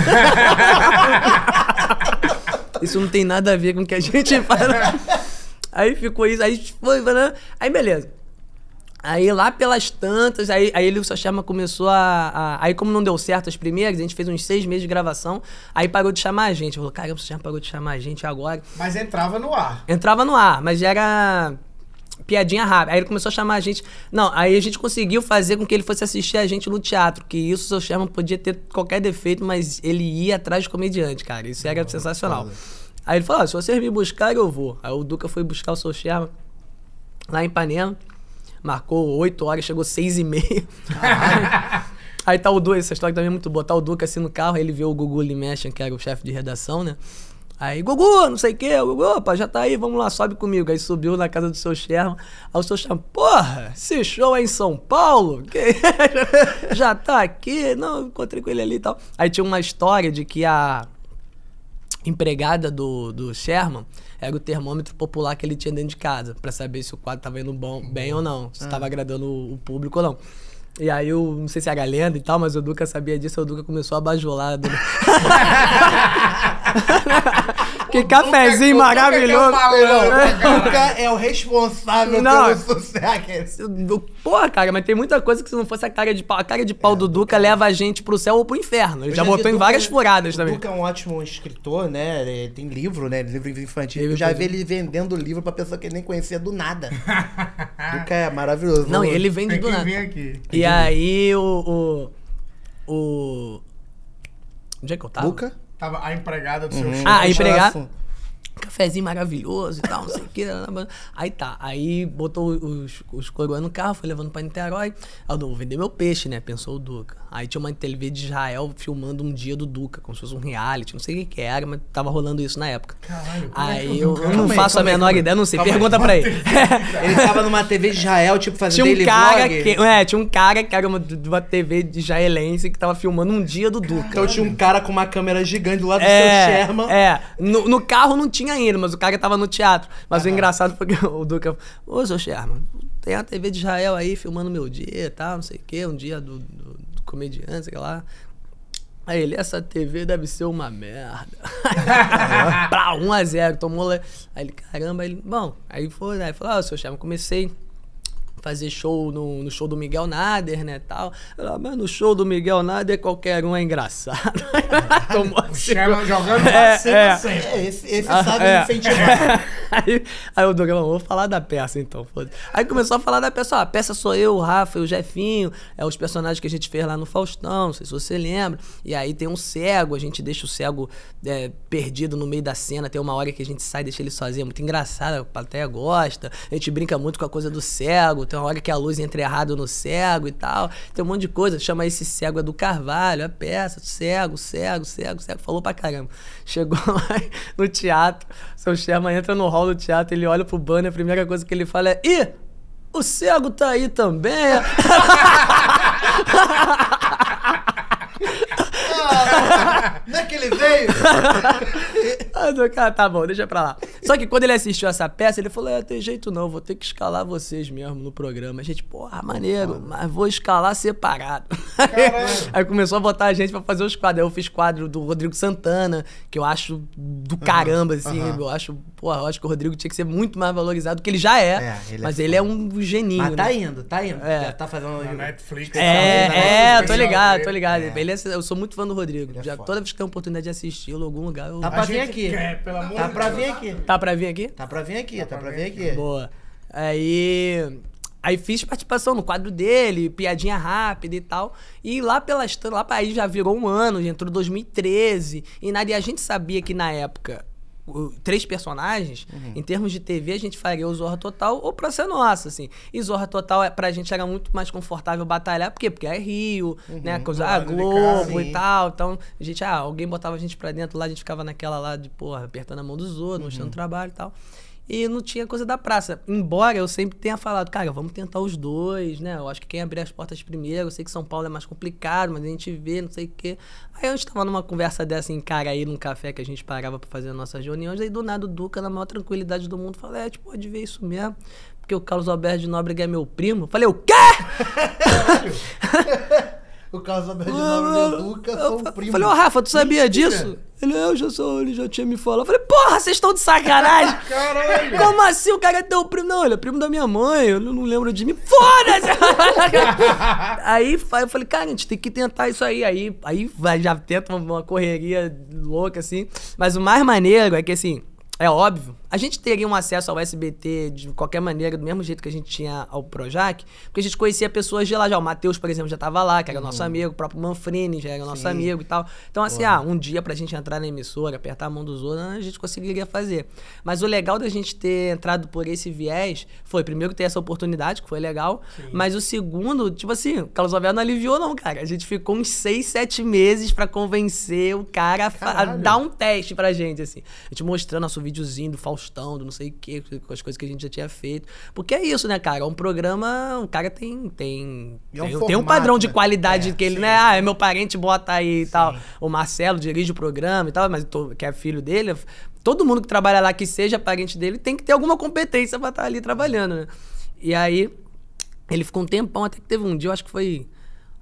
Isso não tem nada a ver com o que a gente fala. Aí ficou isso, aí foi... Aí beleza. Aí lá pelas tantas, aí o seu Sherman começou aí como não deu certo as primeiras, a gente fez uns 6 meses de gravação, aí parou de chamar a gente. Falou, caramba, o seu Sherman parou de chamar a gente agora. Mas entrava no ar. Entrava no ar, mas era piadinha rápida. Aí ele começou a chamar a gente... Não, aí a gente conseguiu fazer com que ele fosse assistir a gente no teatro, que isso o seu Sherman podia ter qualquer defeito, mas ele ia atrás de comediante, cara. Isso era sensacional. Aí ele falou, se vocês me buscarem, eu vou. Aí o Duca foi buscar o seu Sherman lá em Ipanema. Marcou 8 horas, chegou 6h30. Aí tá o Duca, essa história também é muito boa. Tá o Duca assim no carro, ele viu o Gugu Limeshan, que era o chefe de redação, né? Aí, Gugu, não sei o quê, Gugu, opa, já tá aí, vamos lá, sobe comigo. Aí subiu na casa do seu Sherman. Aí o seu Sherman, porra, esse show é em São Paulo? Já tá aqui? Não, encontrei com ele ali e tal. Aí tinha uma história de que a empregada do Sherman era o termômetro popular que ele tinha dentro de casa, pra saber se o quadro tava indo bem ou não, se tava agradando o público ou não. E aí eu não sei se era lenda e tal, mas o Duca sabia disso, o Duca começou a bajular. Que cafezinho maravilhoso. O Duca é o responsável pelo sucesso. Porra, cara, mas tem muita coisa que se não fosse a cara de pau do Duca leva a gente pro céu ou pro inferno. Ele já botou em várias furadas também. O Duca é um ótimo escritor, né? Ele tem livro, né? Livro infantil. Eu já vi ele vendendo livro pra pessoa que ele nem conhecia do nada. O Duca é maravilhoso. Não, ele vende do nada. Aqui. E aí onde é que eu tava? Duca? Tava a empregada do seu show. A empregada. Cafezinho maravilhoso e tal, não sei o que. Aí tá, aí botou os coroas no carro, foi levando pra Niterói. Aí eu vou vender meu peixe, né? Pensou o Duca. Aí tinha uma TV de Israel filmando um dia do Duca, como se fosse um reality, não sei o que era, mas tava rolando isso na época. Caralho, aí eu não faço a menor ideia, não sei. Pergunta pra ele. Ele tava numa TV de Israel, tipo, fazendo daily vlog? Tinha um cara que era uma TV de israelense que tava filmando um dia do Duca. Então tinha um cara com uma câmera gigante do lado do seu Sherman. No carro não tinha ainda, mas o cara tava no teatro. Mas o engraçado foi que o Duca... Ô, seu Sherman, tem a TV de Israel aí filmando meu dia e tal, não sei o que, um dia do comediante, sei lá. Aí ele, essa TV deve ser uma merda. Pra 1-0, tomou lá. Aí ele, caramba, bom, aí foi, né? Aí falou, seu Sherman, comecei fazer show no show do Miguel Nader, né, tal. Mas no show do Miguel Nader qualquer um é engraçado. Tomou o Sherman jogando esse sabe incentivar. Aí o Douglas, vou falar da peça então, foda-se. Aí começou a falar da peça, a peça sou eu, o Rafa e o Jefinho, os personagens que a gente fez lá no Faustão, não sei se você lembra. E aí tem um cego, a gente deixa o cego perdido no meio da cena, tem uma hora que a gente sai, deixa ele sozinho, é muito engraçado, a plateia gosta, a gente brinca muito com a coisa do cego, tem uma hora que a luz entra errado no cego e tal, tem um monte de coisa, chama esse cego do Carvalho, a peça, cego, falou pra caramba. Chegou lá no teatro, seu Sherman entra no hall do teatro, ele olha pro banner, a primeira coisa que ele fala é: ih, o cego tá aí também. Não é que ele veio? Cara, tá bom, deixa pra lá. Só que quando ele assistiu essa peça, ele falou, tem jeito não, vou ter que escalar vocês mesmo no programa. A gente, porra, maneiro, mas vou escalar separado. Aí começou a botar a gente pra fazer os quadros. Aí eu fiz quadro do Rodrigo Santana, que eu acho do caramba, assim. Eu acho que o Rodrigo tinha que ser muito mais valorizado do que ele já é. Mas ele é um geninho. Mas tá indo. Já tá fazendo na Netflix. Tô ligado. Ele eu sou muito fã do Rodrigo. Toda vez que tem a oportunidade de assisti-lo em algum lugar, eu... Tá pra vir aqui. Tá pra vir aqui. Tá pra vir aqui? Tá pra vir aqui. Boa. Aí fiz participação no quadro dele, piadinha rápida e tal. E lá pra aí já virou um ano, já entrou 2013. E a gente sabia que na época, 3 personagens, em termos de TV, a gente faria o Zorra Total ou Pra Ser Nossa, assim. E Zorra Total, pra gente, era muito mais confortável batalhar. Por quê? Porque é Rio, né? Coisa, Globo e tal. Então, a gente, alguém botava a gente pra dentro lá, a gente ficava naquela lá de, apertando a mão dos outros, mostrando trabalho e tal. E não tinha coisa da praça. Embora eu sempre tenha falado, cara, vamos tentar os dois, né? Eu acho que quem abrir as portas primeiro, eu sei que São Paulo é mais complicado, mas a gente vê, não sei o quê. Aí a gente tava numa conversa dessa em Caraí, num café que a gente parava pra fazer as nossas reuniões, aí do nada o Duca, na maior tranquilidade do mundo, falou, tipo, pode ver isso mesmo, porque o Carlos Alberto de Nóbrega é meu primo. Eu falei, o quê? O Carlos Alberto de Nóbrega e o Duca são primos. Falei, Rafa, tu sabia disso? Ele já tinha me falado. Eu falei, porra, vocês estão de sacanagem? Caralho! Como assim o cara é teu primo? Não, ele é primo da minha mãe, eu não lembro de mim. Foda-se! Aí eu falei, cara, a gente tem que tentar isso aí. Aí já tenta uma correria louca, assim. Mas o mais maneiro é que, assim, é óbvio, a gente teria um acesso ao SBT de qualquer maneira, do mesmo jeito que a gente tinha ao Projac, porque a gente conhecia pessoas de lá já. O Matheus, por exemplo, já tava lá, que era nosso amigo, o próprio Manfrini já era nosso amigo e tal. Então, assim, um dia pra gente entrar na emissora, apertar a mão dos outros, a gente conseguiria fazer. Mas o legal da gente ter entrado por esse viés foi, primeiro, ter essa oportunidade, que foi legal, mas o segundo, tipo assim, o Carlos Alberto não aliviou não, cara. A gente ficou uns 6, 7 meses pra convencer o cara a dar um teste pra gente, assim. A gente mostrando nosso videozinho do Faustão, do não sei o que, com as coisas que a gente já tinha feito. Porque é isso, né, cara? É um programa, o cara tem um padrão de qualidade que ele, né? É meu parente, bota aí e tal. O Marcelo dirige o programa e tal, mas que é filho dele. Todo mundo que trabalha lá, que seja parente dele, tem que ter alguma competência pra estar ali trabalhando, né? E aí, ele ficou um tempão, até que teve um dia, eu acho que foi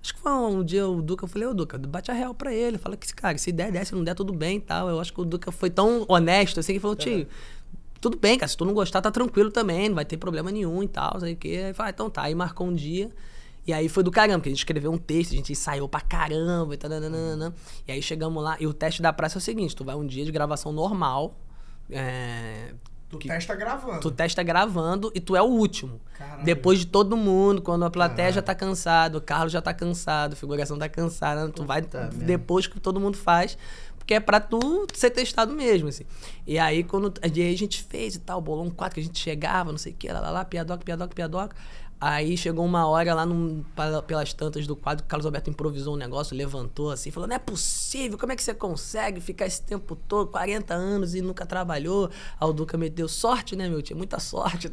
Acho que foi um dia o Duca, eu falei, ô Duca, bate a real pra ele. Fala que, cara, se der, se não der, tudo bem e tal. Eu acho que o Duca foi tão honesto, assim, que falou, tio, tudo bem, cara, se tu não gostar, tá tranquilo também, não vai ter problema nenhum e tal, sei o quê. Aí falei, então tá, aí marcou um dia. E aí foi do caramba, porque a gente escreveu um texto, a gente ensaiou pra caramba e tal, e aí chegamos lá, e o teste da praça é o seguinte, tu vai um dia de gravação normal, Tu testa gravando. Tu testa gravando e tu é o último. Caralho. Depois de todo mundo, quando a plateia já tá cansado, o Carlos já tá cansado, a figuração tá cansada, tu vai depois que todo mundo faz, porque é pra tu ser testado mesmo, assim. E aí, quando a gente fez e tal, bolou um quadro que a gente chegava, não sei o que, lá, piadoca. Aí chegou uma hora lá pelas tantas do quadro, o Carlos Alberto improvisou um negócio, levantou assim, falou, não é possível, como é que você consegue ficar esse tempo todo, 40 anos e nunca trabalhou? Aí o Duca meteu sorte, né, meu tio? Muita sorte.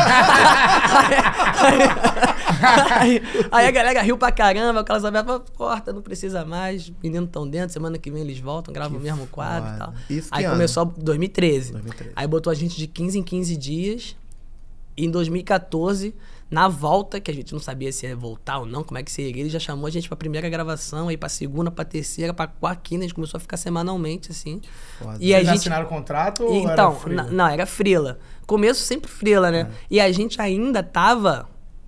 Aí a galera riu pra caramba, o Carlos Alberto falou, corta, não precisa mais, meninos estão dentro, semana que vem eles voltam, gravam o mesmo quadro e tal. Aí começou 2013. Aí botou a gente de 15 em 15 dias, e em 2014... Na volta, que a gente não sabia se ia voltar ou não, como é que seria, ele já chamou a gente pra primeira gravação, aí pra segunda, pra terceira, pra quarta, quinta, a gente começou a ficar semanalmente, assim. Foda. E a gente assinaram o contrato ou então, era freela? Não, era freela. Começo sempre freela, né? E a gente ainda tava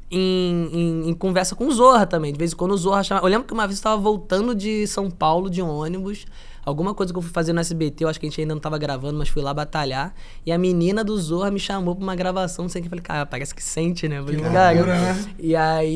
em conversa com o Zorra também. De vez em quando o Zorra chamava... Eu lembro que uma vez eu tava voltando de São Paulo, de ônibus... Alguma coisa que eu fui fazer no SBT, eu acho que a gente ainda não tava gravando, mas fui lá batalhar. E a menina do Zorra me chamou pra uma gravação, não sei o que. Eu falei, cara, parece que sente, né? Eu falei, cara, né? E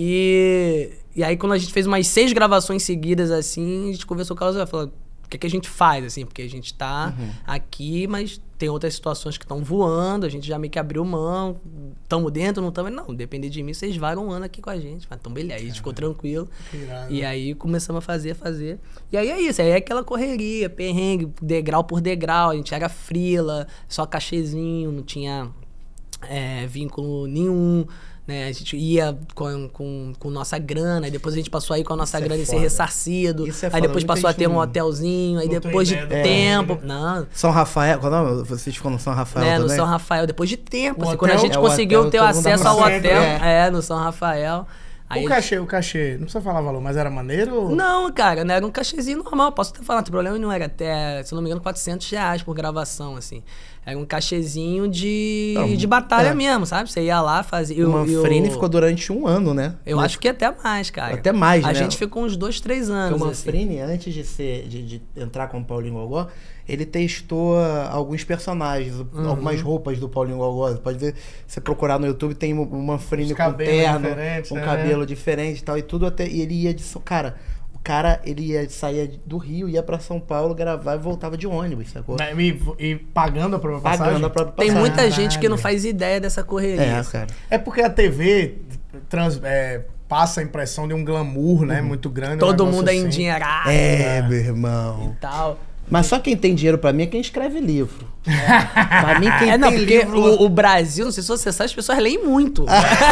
aí, quando a gente fez umas 6 gravações seguidas, assim, a gente conversou com o Carlos e falou, o que a gente faz, assim? Porque a gente tá aqui, mas tem outras situações que estão voando, a gente já meio que abriu mão, tamo dentro, não tamo... Não, depender de mim, vocês varam um ano aqui com a gente. Mas, então, beleza, aí a gente ficou tranquilo. E aí começamos a fazer. E aí é isso, aí é aquela correria, perrengue, degrau por degrau, a gente era freela, só cachezinho, não tinha vínculo nenhum. Né? A gente ia com nossa grana, aí depois a gente passou aí com a nossa grana e ser ressarcido. Aí depois passou a ter um hotelzinho, aí depois de tempo. Não. São Rafael, quando vocês ficam no São Rafael também? No São Rafael, depois de tempo. Assim, quando a gente conseguiu ter acesso ao hotel, no São Rafael. Aí o cachê, não precisa falar valor, mas era maneiro? Não, cara, não era um cachezinho normal, posso até falar, não tem problema, não era até, se não me engano, R$400 por gravação, assim. Era um cachezinho de batalha mesmo, sabe? Você ia lá, fazia... O Manfrini ficou durante 1 ano, né? Eu acho que até mais, cara. Até mais, né? A gente ficou uns 2, 3 anos, o Manfrini, antes de entrar com o Paulinho Gogó, ele testou alguns personagens, algumas roupas do Paulinho Gogó. Você pode ver, você procurar no YouTube, tem o Manfrini com terno, um cabelo diferente e tal, e tudo até... E ele ia de... Cara, ele ia sair do Rio, ia pra São Paulo gravar e voltava de ônibus, sacou? E pagando a própria passagem? Pagando a própria passagem. Tem muita gente que não faz ideia dessa correria. Cara. É porque a TV passa a impressão de um glamour, né? Muito grande. Todo mundo é endinheirado. Meu irmão. E tal. Mas só quem tem dinheiro pra mim é quem escreve livro. Pra mim, quem tem porque livro... o Brasil, não sei se você sabe, as pessoas leem muito.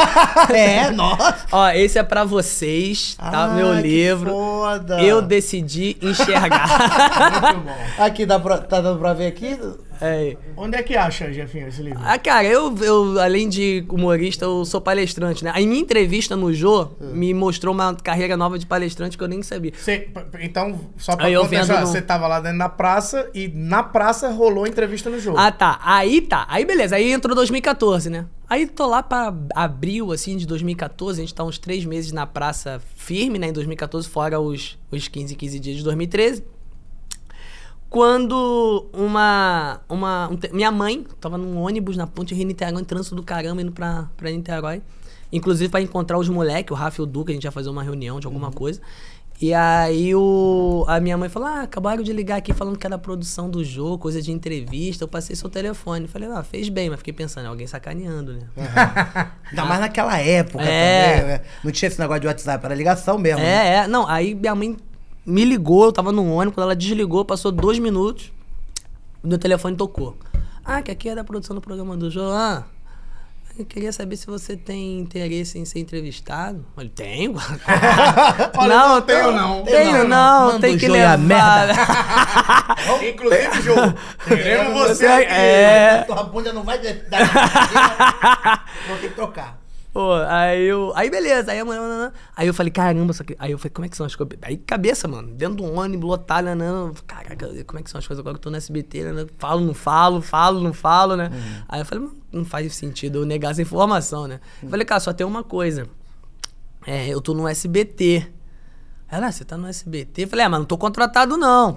Nossa. Ó, esse é pra vocês, tá? Meu livro. Foda. Eu decidi enxergar. Muito bom. Aqui, tá dando pra ver aqui? Onde é que acha, Jefinho, esse livro? Cara, eu além de humorista, eu sou palestrante, né? A minha entrevista no Jô me mostrou uma carreira nova de palestrante que eu nem sabia. Então, só pra contextualizar, você tava lá dentro da praça e na praça rolou a entrevista no Jô. Tá. Aí beleza, aí entrou 2014, né? Aí tô lá pra abril, assim, de 2014, a gente tá uns 3 meses na praça firme, né? Em 2014, fora os 15 dias de 2013. Quando minha mãe tava num ônibus na ponte Rio-Niterói, em trânsito do caramba, indo pra Niterói. Inclusive pra encontrar os moleques, o Rafa e o Duca, a gente ia fazer uma reunião de alguma coisa. E aí a minha mãe falou, acabaram de ligar aqui falando que era a produção do jogo, coisa de entrevista, eu passei seu telefone. Falei, fez bem, mas fiquei pensando, alguém sacaneando, né? Ainda mais naquela época também, né? Não tinha esse negócio de WhatsApp, era ligação mesmo. Não, aí minha mãe me ligou, eu tava no ônibus, quando ela desligou, passou 2 minutos, o meu telefone tocou. Que aqui é da produção do programa do Jô. Eu queria saber se você tem interesse em ser entrevistado. Eu falei, tenho. Olha, não tenho não. Tenho não, tem que levar. Merda. Inclusive, Jô, queremos você aqui. Tua bunda não vai dar. Vou ter que trocar. Pô, aí beleza, aí eu falei, caramba, isso aqui. Aí eu falei, como é que são as coisas? Aí cabeça, mano, dentro de um ônibus, lotado, né? Caraca, como é que são as coisas agora que eu tô no SBT, né? Falo, não falo, né? Aí eu falei, não faz sentido eu negar essa informação, né? Eu falei, cara, só tem uma coisa. Eu tô no SBT. Ela, você tá no SBT? Eu falei, mas não tô contratado, não.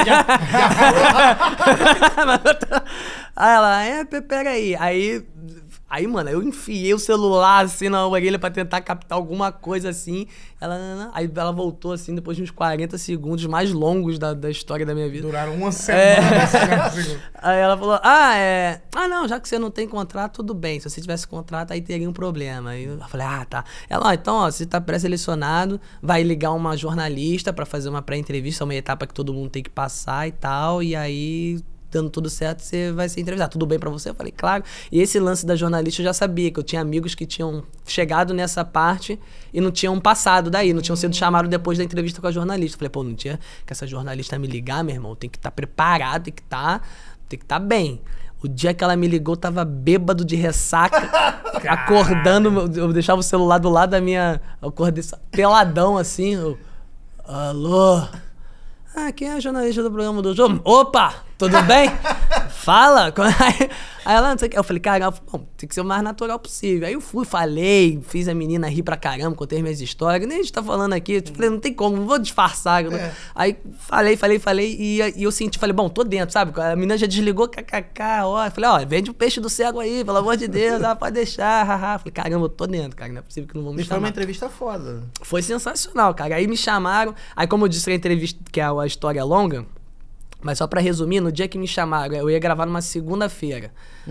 Aí ela, peraí. Aí, mano, eu enfiei o celular assim na orelha pra tentar captar alguma coisa assim. Aí ela voltou assim, depois de uns 40 segundos mais longos da história da minha vida. Duraram uma semana. Aí ela falou, não, já que você não tem contrato, tudo bem. Se você tivesse contrato, aí teria um problema. Aí eu falei, tá. Ela, então, ó, você tá pré-selecionado, vai ligar uma jornalista pra fazer uma pré-entrevista, uma etapa que todo mundo tem que passar e tal, e aí... dando tudo certo, você vai ser entrevistado. Tudo bem pra você? Eu falei, claro. E esse lance da jornalista eu já sabia, que eu tinha amigos que tinham chegado nessa parte e não tinham passado daí, não tinham sido chamados depois da entrevista com a jornalista. Eu falei, pô, não tinha que essa jornalista me ligar, meu irmão, tem que estar preparado, tem que estar bem. O dia que ela me ligou, eu tava bêbado de ressaca, acordando, eu deixava o celular do lado da minha... Eu acordei peladão assim, alô... quem é a jornalista do programa do jogo? Opa, tudo bem? Fala. Aí ela, não sei o que. Eu falei, cara, bom, tem que ser o mais natural possível. Aí eu falei, fiz a menina rir pra caramba, contei minhas histórias. Nem a gente tá falando aqui. Eu falei, não tem como, não vou disfarçar. Aí falei, e eu senti, falei, bom, tô dentro, sabe? A menina já desligou, ó. Eu falei, vende o peixe do cego aí, pelo amor de Deus, pode deixar, haha. Falei, caramba, eu tô dentro, cara, não é possível que não vão me chamar. Foi uma entrevista foda. Foi sensacional, cara. Aí me chamaram, aí como eu disse que a entrevista, que a história é longa, mas só pra resumir, no dia que me chamaram, eu ia gravar numa segunda-feira.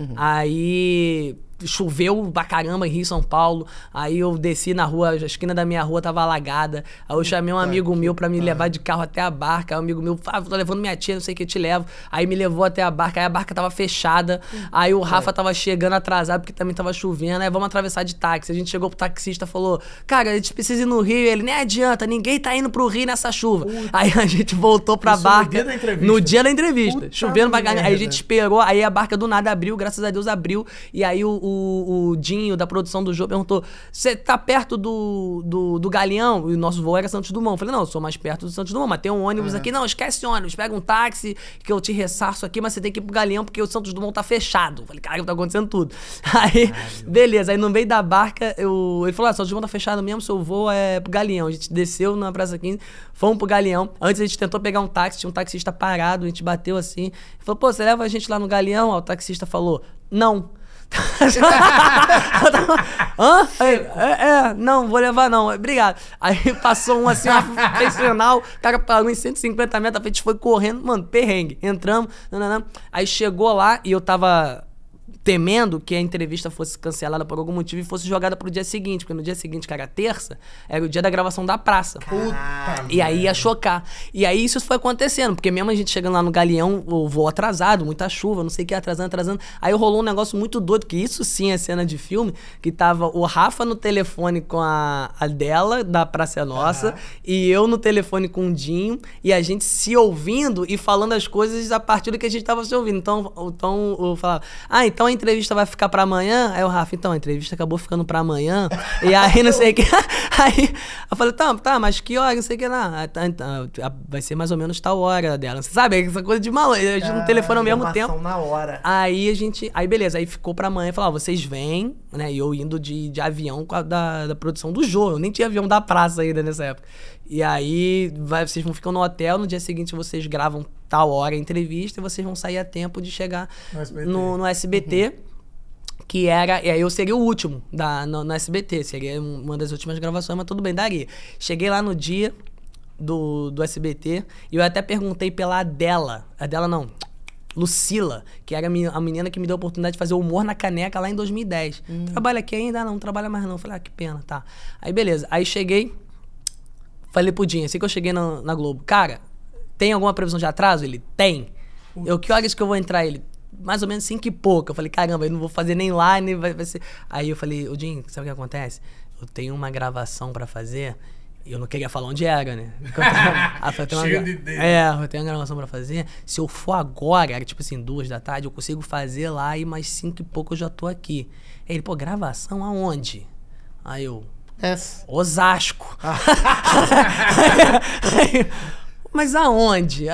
Aí choveu pra caramba em Rio, São Paulo. Aí eu desci na rua, a esquina da minha rua tava alagada. Aí eu chamei um amigo meu pra me levar de carro até a barca. Aí um amigo meu, tô levando minha tia, não sei o que, eu te levo. Aí me levou até a barca, aí a barca tava fechada. Aí o Rafa tava chegando atrasado, porque também tava chovendo. Aí vamos atravessar de táxi. A gente chegou pro taxista, falou, cara, a gente precisa ir no Rio. Ele, nem adianta, ninguém tá indo pro Rio nessa chuva. Aí a gente voltou pra barca. No dia da entrevista. Chovendo pra caramba. Aí a gente esperou, aí a barca do nada abriu, graças a Deus abriu. E aí o Dinho, da produção do jogo, perguntou, você tá perto do Galeão? E o nosso voo era Santos Dumont. Eu falei, não, eu sou mais perto do Santos Dumont, mas tem um ônibus aqui. Não, esquece ônibus, pega um táxi que eu te ressarço aqui, mas você tem que ir pro Galeão porque o Santos Dumont tá fechado. Eu falei, cara, tá acontecendo tudo. Aí, beleza, aí no meio da barca, ele falou, Santos Dumont tá fechado mesmo, seu voo é pro Galeão. A gente desceu na Praça 15, fomos pro Galeão. Antes a gente tentou pegar um táxi, tinha um taxista parado, a gente bateu assim. Ele falou, pô, você leva a gente lá no Galeão? Aí o taxista falou, não. Hã? Não, vou levar não, obrigado. Aí passou um assim, uma profissional, o cara parou em 150 metros, a gente foi correndo, mano, perrengue, entramos, aí chegou lá e eu tava temendo que a entrevista fosse cancelada por algum motivo e fosse jogada pro dia seguinte, porque no dia seguinte, que era terça, era o dia da gravação da praça. E aí ia chocar. E aí isso foi acontecendo, porque mesmo a gente chegando lá no Galeão, o voo atrasado, muita chuva, não sei o que, atrasando. Aí rolou um negócio muito doido, que isso sim é cena de filme, que tava o Rafa no telefone com a dela, da Praça é Nossa, e eu no telefone com o Dinho, e a gente se ouvindo e falando as coisas a partir do que a gente tava se ouvindo. Então eu falava, então a entrevista vai ficar pra amanhã? Aí o Rafa, então, a entrevista acabou ficando pra amanhã. E aí, não sei o que. Aí eu falei, tá, mas que hora? Não sei o que lá. Vai ser mais ou menos tal hora dela. Você sabe, essa coisa de maluco. A gente no telefone ao mesmo tempo. Na hora. Aí beleza, aí ficou pra amanhã e falou, vocês vêm, né? E eu indo de avião da produção do jogo. Eu nem tinha avião da praça ainda nessa época. E aí, vocês vão ficar no hotel, no dia seguinte vocês gravam tal hora a entrevista e vocês vão sair a tempo de chegar no SBT. Que era... E aí eu seria o último no SBT. Seria uma das últimas gravações, mas tudo bem, daria. Cheguei lá no dia do SBT e eu até perguntei pela Adela. Adela não, Lucila, que era a menina que me deu a oportunidade de fazer Humor na Caneca lá em 2010. Trabalha aqui ainda? Não trabalha mais não. Falei, que pena, tá. Aí beleza. Aí cheguei, falei pro Dinho, assim que eu cheguei na Globo, cara, tem alguma previsão de atraso? Ele, tem. Que horas que eu vou entrar? Ele, mais ou menos 5 e pouco. Eu falei, caramba, eu não vou fazer nem lá, nem vai ser... Aí eu falei, Dinho, sabe o que acontece? Eu tenho uma gravação pra fazer e eu não queria falar onde era, né? Eu tenho uma gravação pra fazer. Se eu for agora, era tipo assim, 2 da tarde, eu consigo fazer lá e mais 5 e pouco eu já tô aqui. Aí ele, gravação aonde? Aí eu... Essa. Osasco. Mas aonde?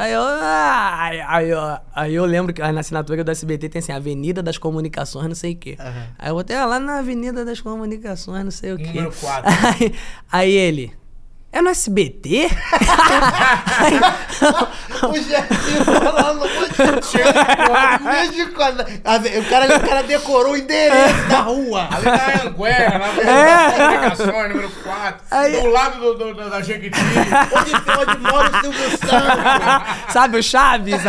Aí eu lembro que na assinatura do SBT tem assim, Avenida das Comunicações, não sei o quê. Aí eu botei lá na Avenida das Comunicações, não sei o quê. Número 4. Aí ele... É no SBT? O Jefinho falando o cara decorou o endereço da rua. Ali na Anguera, na Comunicações, número 4. Aí... Do lado da Jequiti. Onde mora o Silvio Santos. Sabe o Chaves?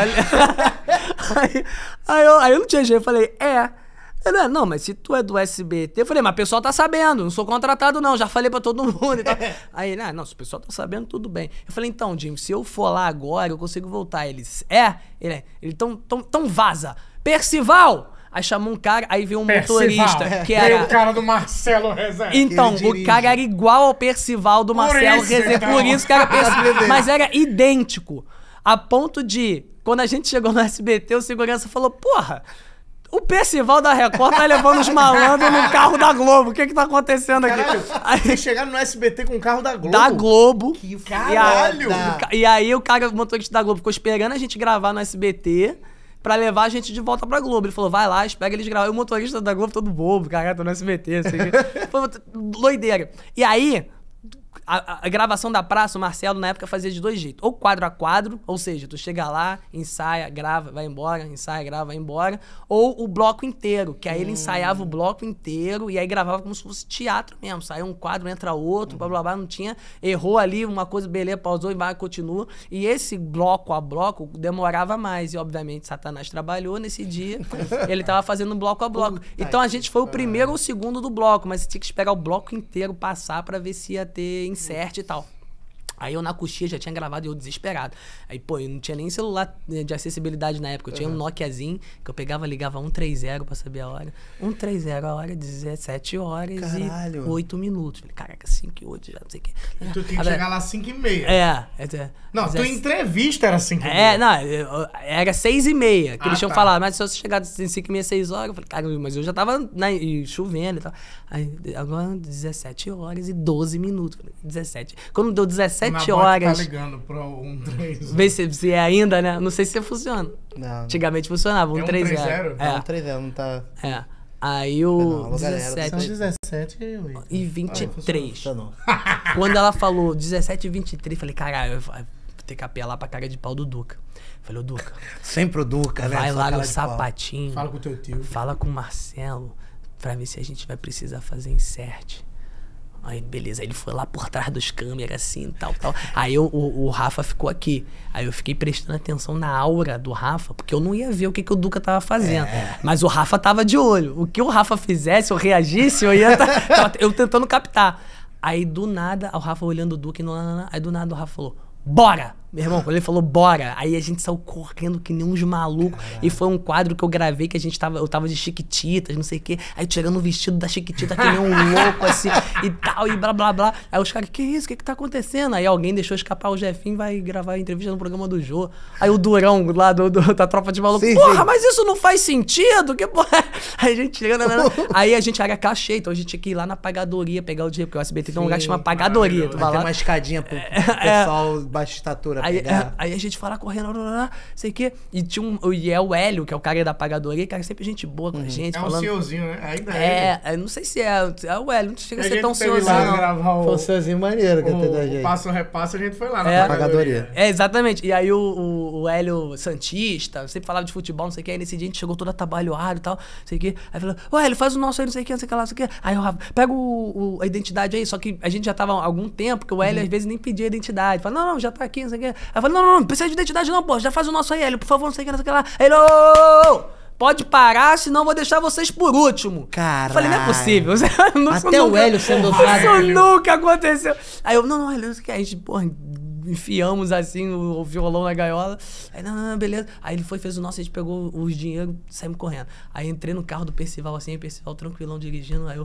Aí eu não tinha jeito, eu falei, Ele, não, mas se tu é do SBT... Eu falei, mas o pessoal tá sabendo, não sou contratado não, já falei pra todo mundo e tal. Aí ele, não, se o pessoal tá sabendo, tudo bem. Eu falei, então, Jim, se eu for lá agora, eu consigo voltar. Eles, Ele, então vaza. Percival! Aí chamou um cara, aí veio um motorista, que era... Veio o cara do Marcelo Rezende. Então, o cara era igual ao Percival do Marcelo Rezende, então. por isso que era Percival, mas era idêntico. A ponto de, quando a gente chegou no SBT, o segurança falou, porra... O Percival da Record tá levando os malandros no carro da Globo. O que tá acontecendo aqui? Caralho, vocês chegaram no SBT com o carro da Globo? Da Globo. Que caralho! E aí o motorista da Globo ficou esperando a gente gravar no SBT pra levar a gente de volta pra Globo. Ele falou, vai lá, espera eles gravar. E o motorista da Globo todo bobo, cara, tô no SBT, assim. Foi doideira. E aí... A gravação da praça, o Marcelo na época fazia de 2 jeitos. Ou quadro a quadro, ou seja, tu chega lá, ensaia, grava, vai embora, ensaia, grava, vai embora. Ou o bloco inteiro, que aí ele ensaiava o bloco inteiro e aí gravava como se fosse teatro mesmo. Saía um quadro, entra outro, blá blá blá, não tinha. Errou ali uma coisa, beleza, pausou e vai, continua. E esse bloco a bloco demorava mais. E obviamente Satanás trabalhou nesse dia, ele tava fazendo bloco a bloco. Então a gente foi o primeiro ou o segundo do bloco, mas você tinha que esperar o bloco inteiro passar pra ver se ia ter insert e tal. Aí eu na coxinha já tinha gravado e eu desesperado. Aí, pô, eu não tinha nem celular de acessibilidade na época. Eu tinha um Nokiazinho que eu pegava, ligava 130 pra saber a hora. 130, a hora 17 horas Caralho. e 8 minutos. Falei, caraca, 5 e 8 já, não sei o quê. E tu tinha que chegar lá às 5h30. Não, tua entrevista era 5h30. Era 6h30. Que eles tinham tá. falado, mas se eu chegar em 5h30, 6 horas, eu falei, cara, mas eu já tava chovendo e tal. Aí, agora 17 horas e 12 minutos. Falei, 17. Quando deu 17 horas. Tá ligando pro 130. Vê se é ainda, né? Não sei se você funciona. Não. Antigamente funcionava, 130. É, 130, não tá... Aí o Não, 17 São 17 e 23. Funcionou. Quando ela falou 17 e 23, falei, caralho, eu vou ter que apelar pra cara de pau do Duca. Falei, ô Duca, Sempre o Duca, né? vai Só lá cara no de pau. Sapatinho. Fala com o teu tio. Fala com o Marcelo pra ver se a gente vai precisar fazer insert. Aí, beleza. Aí ele foi lá por trás dos câmeras, assim, tal. Aí o Rafa ficou aqui. Aí eu fiquei prestando atenção na aura do Rafa, porque eu não ia ver o que o Duca tava fazendo. Mas o Rafa tava de olho. O que o Rafa fizesse, eu reagisse, eu ia... eu tentando captar. Aí, do nada, o Rafa olhando o Duca, aí do nada o Rafa falou, bora! Meu irmão, quando ele falou bora, aí a gente saiu correndo que nem uns malucos. Caralho. E foi um quadro que eu gravei que eu tava de Chiquititas, não sei o quê. Aí tirando o vestido da Chiquitita que nem um louco, assim, e tal, e blá, blá, blá. Aí os caras, que isso? O que tá acontecendo? Aí alguém deixou escapar o Jefinho e vai gravar a entrevista no programa do Jô. Aí o Durão, lá da Tropa de Maluco, porra, mas isso não faz sentido? Que porra? Aí a gente chega, aí a gente era cachê, então a gente tinha que ir lá na pagadoria pegar o dinheiro, porque o SBT tem um lugar que chama pagadoria. Tu vai lá. Tem uma escadinha pro pessoal baixa estatura. Aí a gente foi lá correndo, sei o quê. E tinha o Hélio, que é o cara da pagadoria, que era sempre gente boa com a gente. É falando... um senhorzinho, né? Ainda é. Não sei se é o Hélio, não chega a ser tão senhorzinho. Foi um senhorzinho maneiro que até da gente. Passo repasso, a gente foi lá na pagadoria. Exatamente. E aí o Hélio Santista, sempre falava de futebol, não sei o que. Aí nesse dia a gente chegou todo atabalhoado e tal, não sei o que. Aí falou, ô Hélio, faz o nosso aí, não sei o que, não sei o que lá, não sei o que. Aí o Rafa, pega a identidade aí. Só que a gente já tava há algum tempo, que o Hélio às vezes nem pedia identidade. Fala, não, já tá aqui, não sei o que. Aí eu falei, não precisa de identidade não, pô. Já faz o nosso aí, Hélio, por favor, não sei o que, não sei o que lá. Aí ele, pode parar, senão eu vou deixar vocês por último. Caralho. Eu falei, não é possível. Até o Hélio sendo usado. Isso nunca aconteceu. Aí eu, não, Hélio, a gente, porra, enfiamos assim o violão na gaiola. Aí, não, beleza. Aí ele fez o nosso, a gente pegou os dinheiros e saímos correndo. Aí entrei no carro do Percival, assim, o Percival tranquilão dirigindo. Aí eu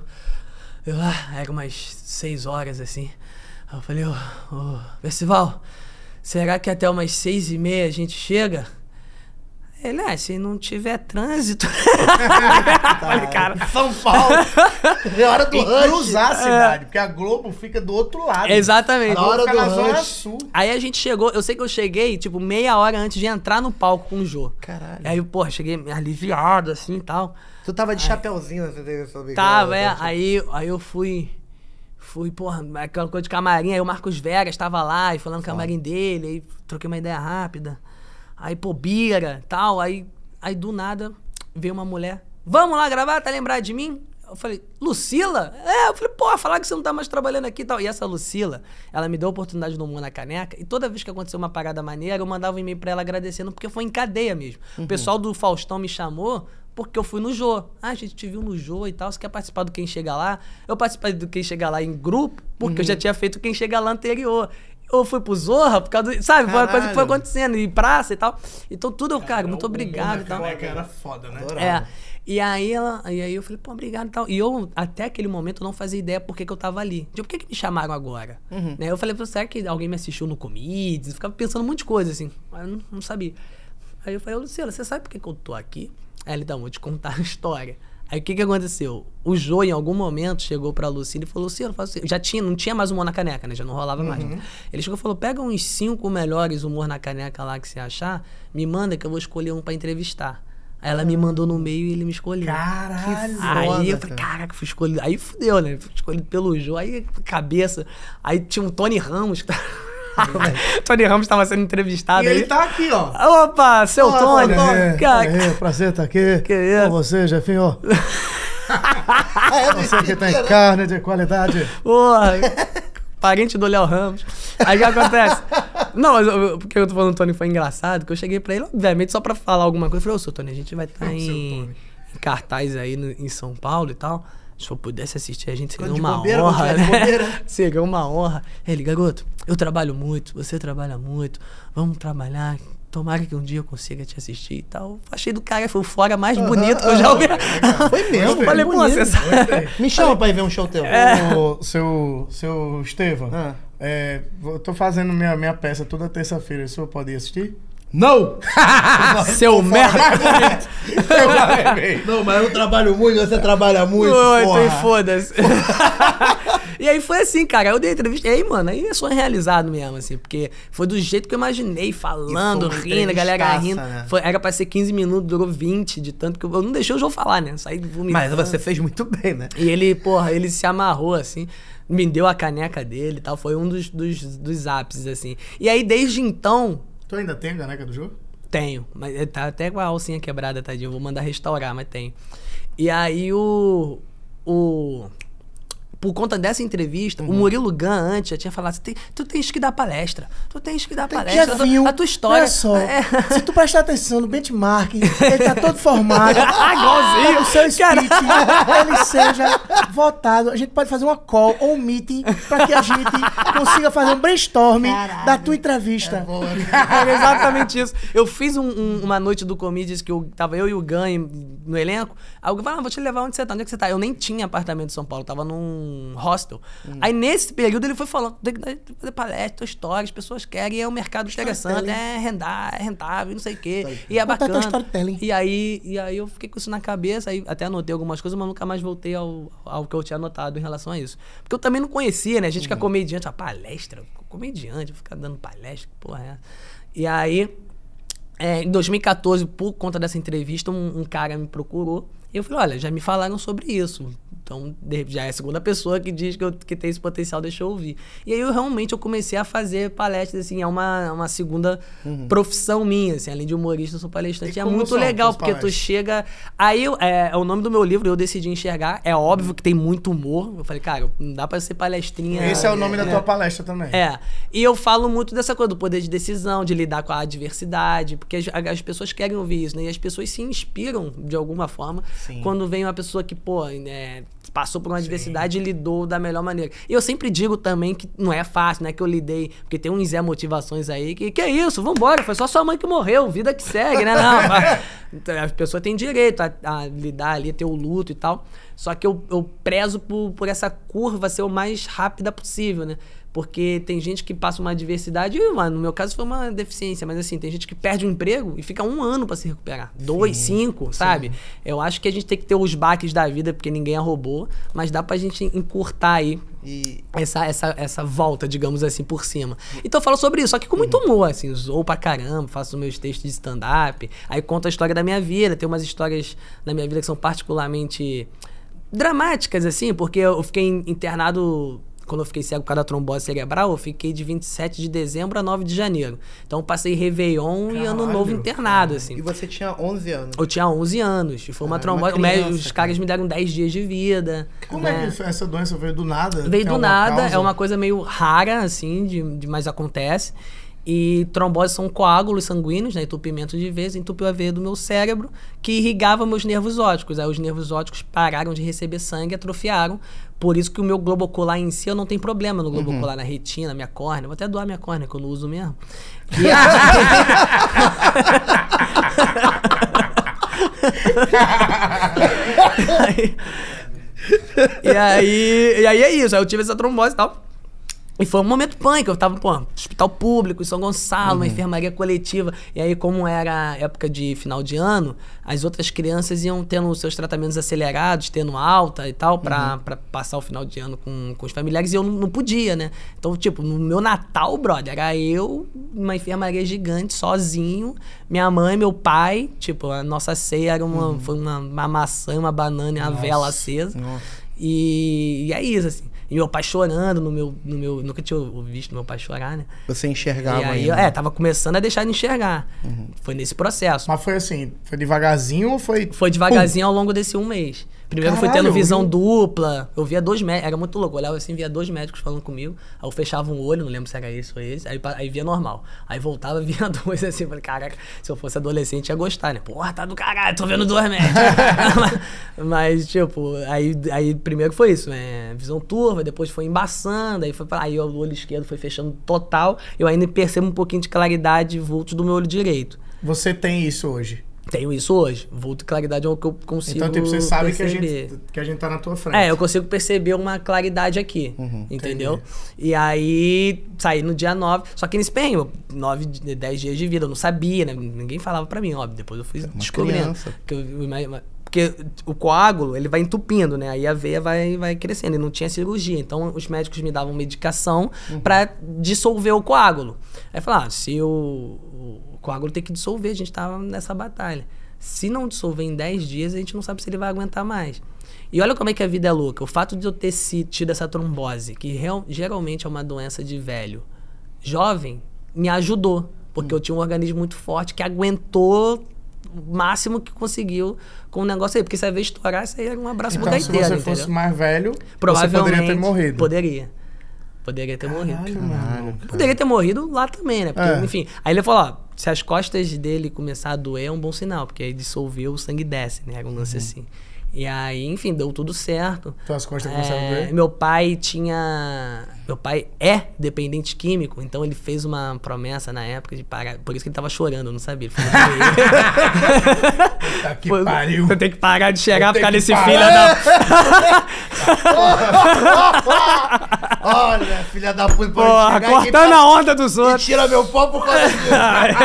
era umas 6 horas, assim. Aí eu falei, Percival, será que até umas 6h30 a gente chega? Ele, se não tiver trânsito... Falei, cara... São Paulo. É hora do E rush. cruzar a cidade, porque a Globo fica do outro lado. Exatamente. A Globo Na hora fica do na Zona rush. Sul. Aí a gente chegou, eu sei que eu cheguei, tipo, meia hora antes de entrar no palco com o Jô. Caralho. Aí, porra, cheguei aliviado, assim, e tal. Tu tava de chapeuzinho nessa entrevista. Tava, aí eu fui, porra, aquela coisa de camarim, aí o Marcos Vegas tava lá, e falando no camarim dele, aí troquei uma ideia rápida. Aí, pô, bira, tal, aí do nada veio uma mulher, vamos lá gravar, tá lembrado de mim? Eu falei, Lucila? Eu falei, pô, falar que você não tá mais trabalhando aqui e tal. E essa Lucila, ela me deu a oportunidade no Humor na Caneca, e toda vez que aconteceu uma parada maneira, eu mandava um e-mail pra ela agradecendo, porque foi em cadeia mesmo. O pessoal do Faustão me chamou porque eu fui no Jô. A gente te viu no Jô e tal, você quer participar do Quem Chega Lá? Eu participei do Quem Chega Lá em grupo, porque eu já tinha feito o Quem Chega Lá anterior. Eu fui pro Zorra por causa do... Sabe, foi uma coisa que foi acontecendo, em praça e tal. Então tudo, cara, muito obrigado e tal. Que era foda, né? E aí eu falei, pô, obrigado e tal. E eu, até aquele momento, não fazia ideia por que eu tava ali. Tipo, por que me chamaram agora? Né? Eu falei, será que alguém me assistiu no Comedies? Eu ficava pensando um monte de coisa, assim. Mas eu não sabia. Aí eu falei, Lucila, você sabe por que eu tô aqui? Aí ele, então, vou te contar a história. Aí o que aconteceu? O Jô, em algum momento, chegou pra Lucila e falou, Lucila, não tinha mais Humor na Caneca, né? Já não rolava mais. Né? Ele chegou e falou, pega uns 5 melhores Humor na Caneca lá que você achar, me manda que eu vou escolher um pra entrevistar. Aí ela me mandou no meio e ele me escolheu. Caralho. Aí eu falei, caraca, fui escolhido. Aí fudeu, né? Fui escolhido pelo Jô, aí cabeça. Aí tinha um Tony Ramos que Tony Ramos estava sendo entrevistado. E aí ele tá aqui, ó. Opa, seu Tony. Prazer estar aqui Que isso? com você, Jefinho. Você que tem carne de qualidade. Porra, parente do Léo Ramos. Aí o que acontece? Não, mas porque eu tô falando do Tony foi engraçado, que eu cheguei pra ele, obviamente, só pra falar alguma coisa. Eu falei, ô, seu Tony, a gente vai estar em cartaz aí em São Paulo e tal. Se eu pudesse assistir, a gente seria uma honra, né? Seria uma honra. Ele, garoto, eu trabalho muito, você trabalha muito, vamos trabalhar. Tomara que um dia eu consiga te assistir e tal. Achei do cara, foi o fora mais bonito que eu já ouvi. Foi mesmo. Falei, pô, você sabe. Me chama pra ir ver um show teu. Ô, seu Estevam, eu tô fazendo minha peça toda terça-feira. O senhor pode ir assistir? Não! Seu merda! Não, mas eu trabalho muito, você trabalha muito. Então foda-se. E aí foi assim, cara. Eu dei entrevista. E aí, mano, aí é sonho realizado mesmo, assim. Porque foi do jeito que eu imaginei, falando, rindo, a galera rindo. Né? Era pra ser 15 minutos, durou 20, de tanto que eu não deixei o jogo falar, né? Saí vomitando. Mas você fez muito bem, né? E ele, porra, ele se amarrou, assim. Me deu a caneca dele e tal. Foi um dos ápices, assim. E aí, desde então... Tu ainda tem a caneca do jogo? Tenho, mas tá até com a alcinha quebrada, tadinho. Vou mandar restaurar, mas tenho. E aí por conta dessa entrevista, o Murilo Gun antes já tinha falado, tu tens que dar palestra. Tu tens que dar palestra. Jefinho, a tua história. Olha só, se tu prestar atenção no benchmark, ele tá todo formado. Igualzinho. O seu speech, ele seja votado. A gente pode fazer uma call ou um meeting pra que a gente consiga fazer um brainstorming da tua entrevista. Era exatamente isso. Eu fiz uma noite do Comedies que tava eu e o Gun no elenco. Aí o Gun falou, vou te levar onde você tá. Onde é que você tá? Eu nem tinha apartamento em São Paulo, tava num hostel. Aí nesse período ele foi falando, tem que fazer palestra, tua história, as pessoas querem, é um mercado interessante, é rentável, não sei o quê. E é bacana. E aí eu fiquei com isso na cabeça, aí até anotei algumas coisas, mas nunca mais voltei ao que eu tinha anotado em relação a isso. Porque eu também não conhecia, né? A gente que é comediante, palestra, comediante, ficar dando palestra, que porra é essa? E aí, em 2014, por conta dessa entrevista, um cara me procurou. E eu falei, olha, já me falaram sobre isso. Então, já é a segunda pessoa que diz que tem esse potencial, deixa eu ouvir. E aí, eu comecei a fazer palestras, assim, é uma segunda profissão minha, assim, além de humorista, eu sou palestrante. É muito legal, porque tu chega... Aí, é o nome do meu livro, Eu Decidi Enxergar. É óbvio que tem muito humor. Eu falei, cara, não dá pra ser palestrinha... Esse é o nome da tua palestra também. E eu falo muito dessa coisa do poder de decisão, de lidar com a adversidade, porque as pessoas querem ouvir isso, né? E as pessoas se inspiram, de alguma forma, quando vem uma pessoa que, passou por uma adversidade e lidou da melhor maneira. E eu sempre digo também que não é fácil, né? Que eu lidei... Porque tem uns Zé Motivações aí que é isso, vambora, foi só sua mãe que morreu, vida que segue, né? Não, a pessoa tem direito a lidar ali, ter o luto e tal. Só que eu prezo por essa curva ser o mais rápida possível, né? porque tem gente que passa uma adversidade, e, mano, no meu caso foi uma deficiência, mas assim, tem gente que perde o emprego e fica 1 ano pra se recuperar. 2, 5, sabe? Eu acho que a gente tem que ter os baques da vida, porque ninguém é robô, mas dá pra gente encurtar aí essa volta, digamos assim, por cima. Então eu falo sobre isso, só que com muito humor, assim, zoo pra caramba, faço meus textos de stand-up, aí conto a história da minha vida, tem umas histórias da minha vida que são particularmente dramáticas, assim, porque eu fiquei internado... Quando eu fiquei cego por causa da trombose cerebral, eu fiquei de 27 de dezembro a 9 de janeiro. Então eu passei Réveillon e Ano Novo internado, assim. E você tinha 11 anos? Eu tinha 11 anos. E foi uma trombose. Os caras me deram 10 dias de vida. Como é que essa doença veio do nada? Veio do nada. É uma coisa meio rara, assim, mas acontece. E trombose são coágulos sanguíneos, né, entupimento de veias, entupiu a veia do meu cérebro, que irrigava meus nervos ópticos. Aí os nervos ópticos pararam de receber sangue, atrofiaram. Por isso que o meu globo ocular em si, eu não tenho problema no globo ocular, na retina, minha córnea. Vou até doar minha córnea, que eu não uso mesmo. E aí é isso. Aí eu tive essa trombose e tal. E foi um momento punk, eu tava, hospital público, em São Gonçalo, uma enfermaria coletiva. E aí, como era época de final de ano, as outras crianças iam tendo os seus tratamentos acelerados, tendo alta e tal, pra passar o final de ano com os familiares. E eu não podia, né? Então, tipo, no meu Natal, brother, era eu, uma enfermaria gigante, sozinho, minha mãe, meu pai. Tipo, a nossa ceia era foi uma maçã, uma banana e uma vela acesa. E é isso, assim. E meu pai chorando no meu... Nunca tinha visto meu pai chorar, né? Você enxergava e aí, ainda? tava começando a deixar de enxergar. Foi nesse processo. Mas foi assim, foi devagarzinho ou foi... Foi devagarzinho ao longo desse 1 mês. Primeiro Caralho, fui tendo visão dupla. Eu via 2 médicos, era muito louco. Eu olhava assim, via 2 médicos falando comigo. Aí eu fechava um olho, não lembro se era esse ou esse. Aí via normal. Aí voltava, via 2 assim. Falei, caraca, se eu fosse adolescente ia gostar, né? Porra, tá do caralho, tô vendo 2 médicos. mas, tipo, aí primeiro foi isso, né? Visão turva, depois foi embaçando. Aí o olho esquerdo foi fechando total. Eu ainda percebo um pouquinho de claridade e vulto do meu olho direito. Você tem isso hoje? Tenho isso hoje. Vulto e claridade é o que eu consigo perceber. Então, tipo, você sabe que a gente tá na tua frente. Eu consigo perceber uma claridade aqui, entendeu? Entendi. E aí, saí no dia 9, só que nesse perrengue, 10 dias de vida, eu não sabia, né? Ninguém falava pra mim, óbvio. Depois eu fui descobrindo. Porque o coágulo, ele vai entupindo, né? Aí a veia vai crescendo, e não tinha cirurgia. Então, os médicos me davam medicação pra dissolver o coágulo. Aí falaram, se o coágulo tem que dissolver, a gente tava nessa batalha. Se não dissolver em 10 dias, a gente não sabe se ele vai aguentar mais. E olha como é que a vida é louca. O fato de eu ter tido essa trombose, que geralmente é uma doença de velho, jovem, me ajudou. Porque eu tinha um organismo muito forte que aguentou o máximo que conseguiu com o negócio aí. Porque se a vez estourar, isso aí era um abraço então, muda inteira, se você fosse mais velho, provavelmente você poderia ter morrido. Poderia ter morrido. Mano. Poderia ter morrido lá também, né? Porque, enfim. Aí ele falou, se as costas dele começar a doer, é um bom sinal, porque aí dissolveu, o sangue desce, né? Era um lance assim. E aí, enfim, deu tudo certo. Tuas costas começaram a doer? Meu pai é dependente químico, então ele fez uma promessa na época de parar. Por isso que ele tava chorando, eu não sabia. Ele falou, tá que pariu. Eu tenho que parar de chegar, ficar nesse filho da... Olha, filha da puta, porra, cortando a onda dos outros. E tira meu pau por causa disso.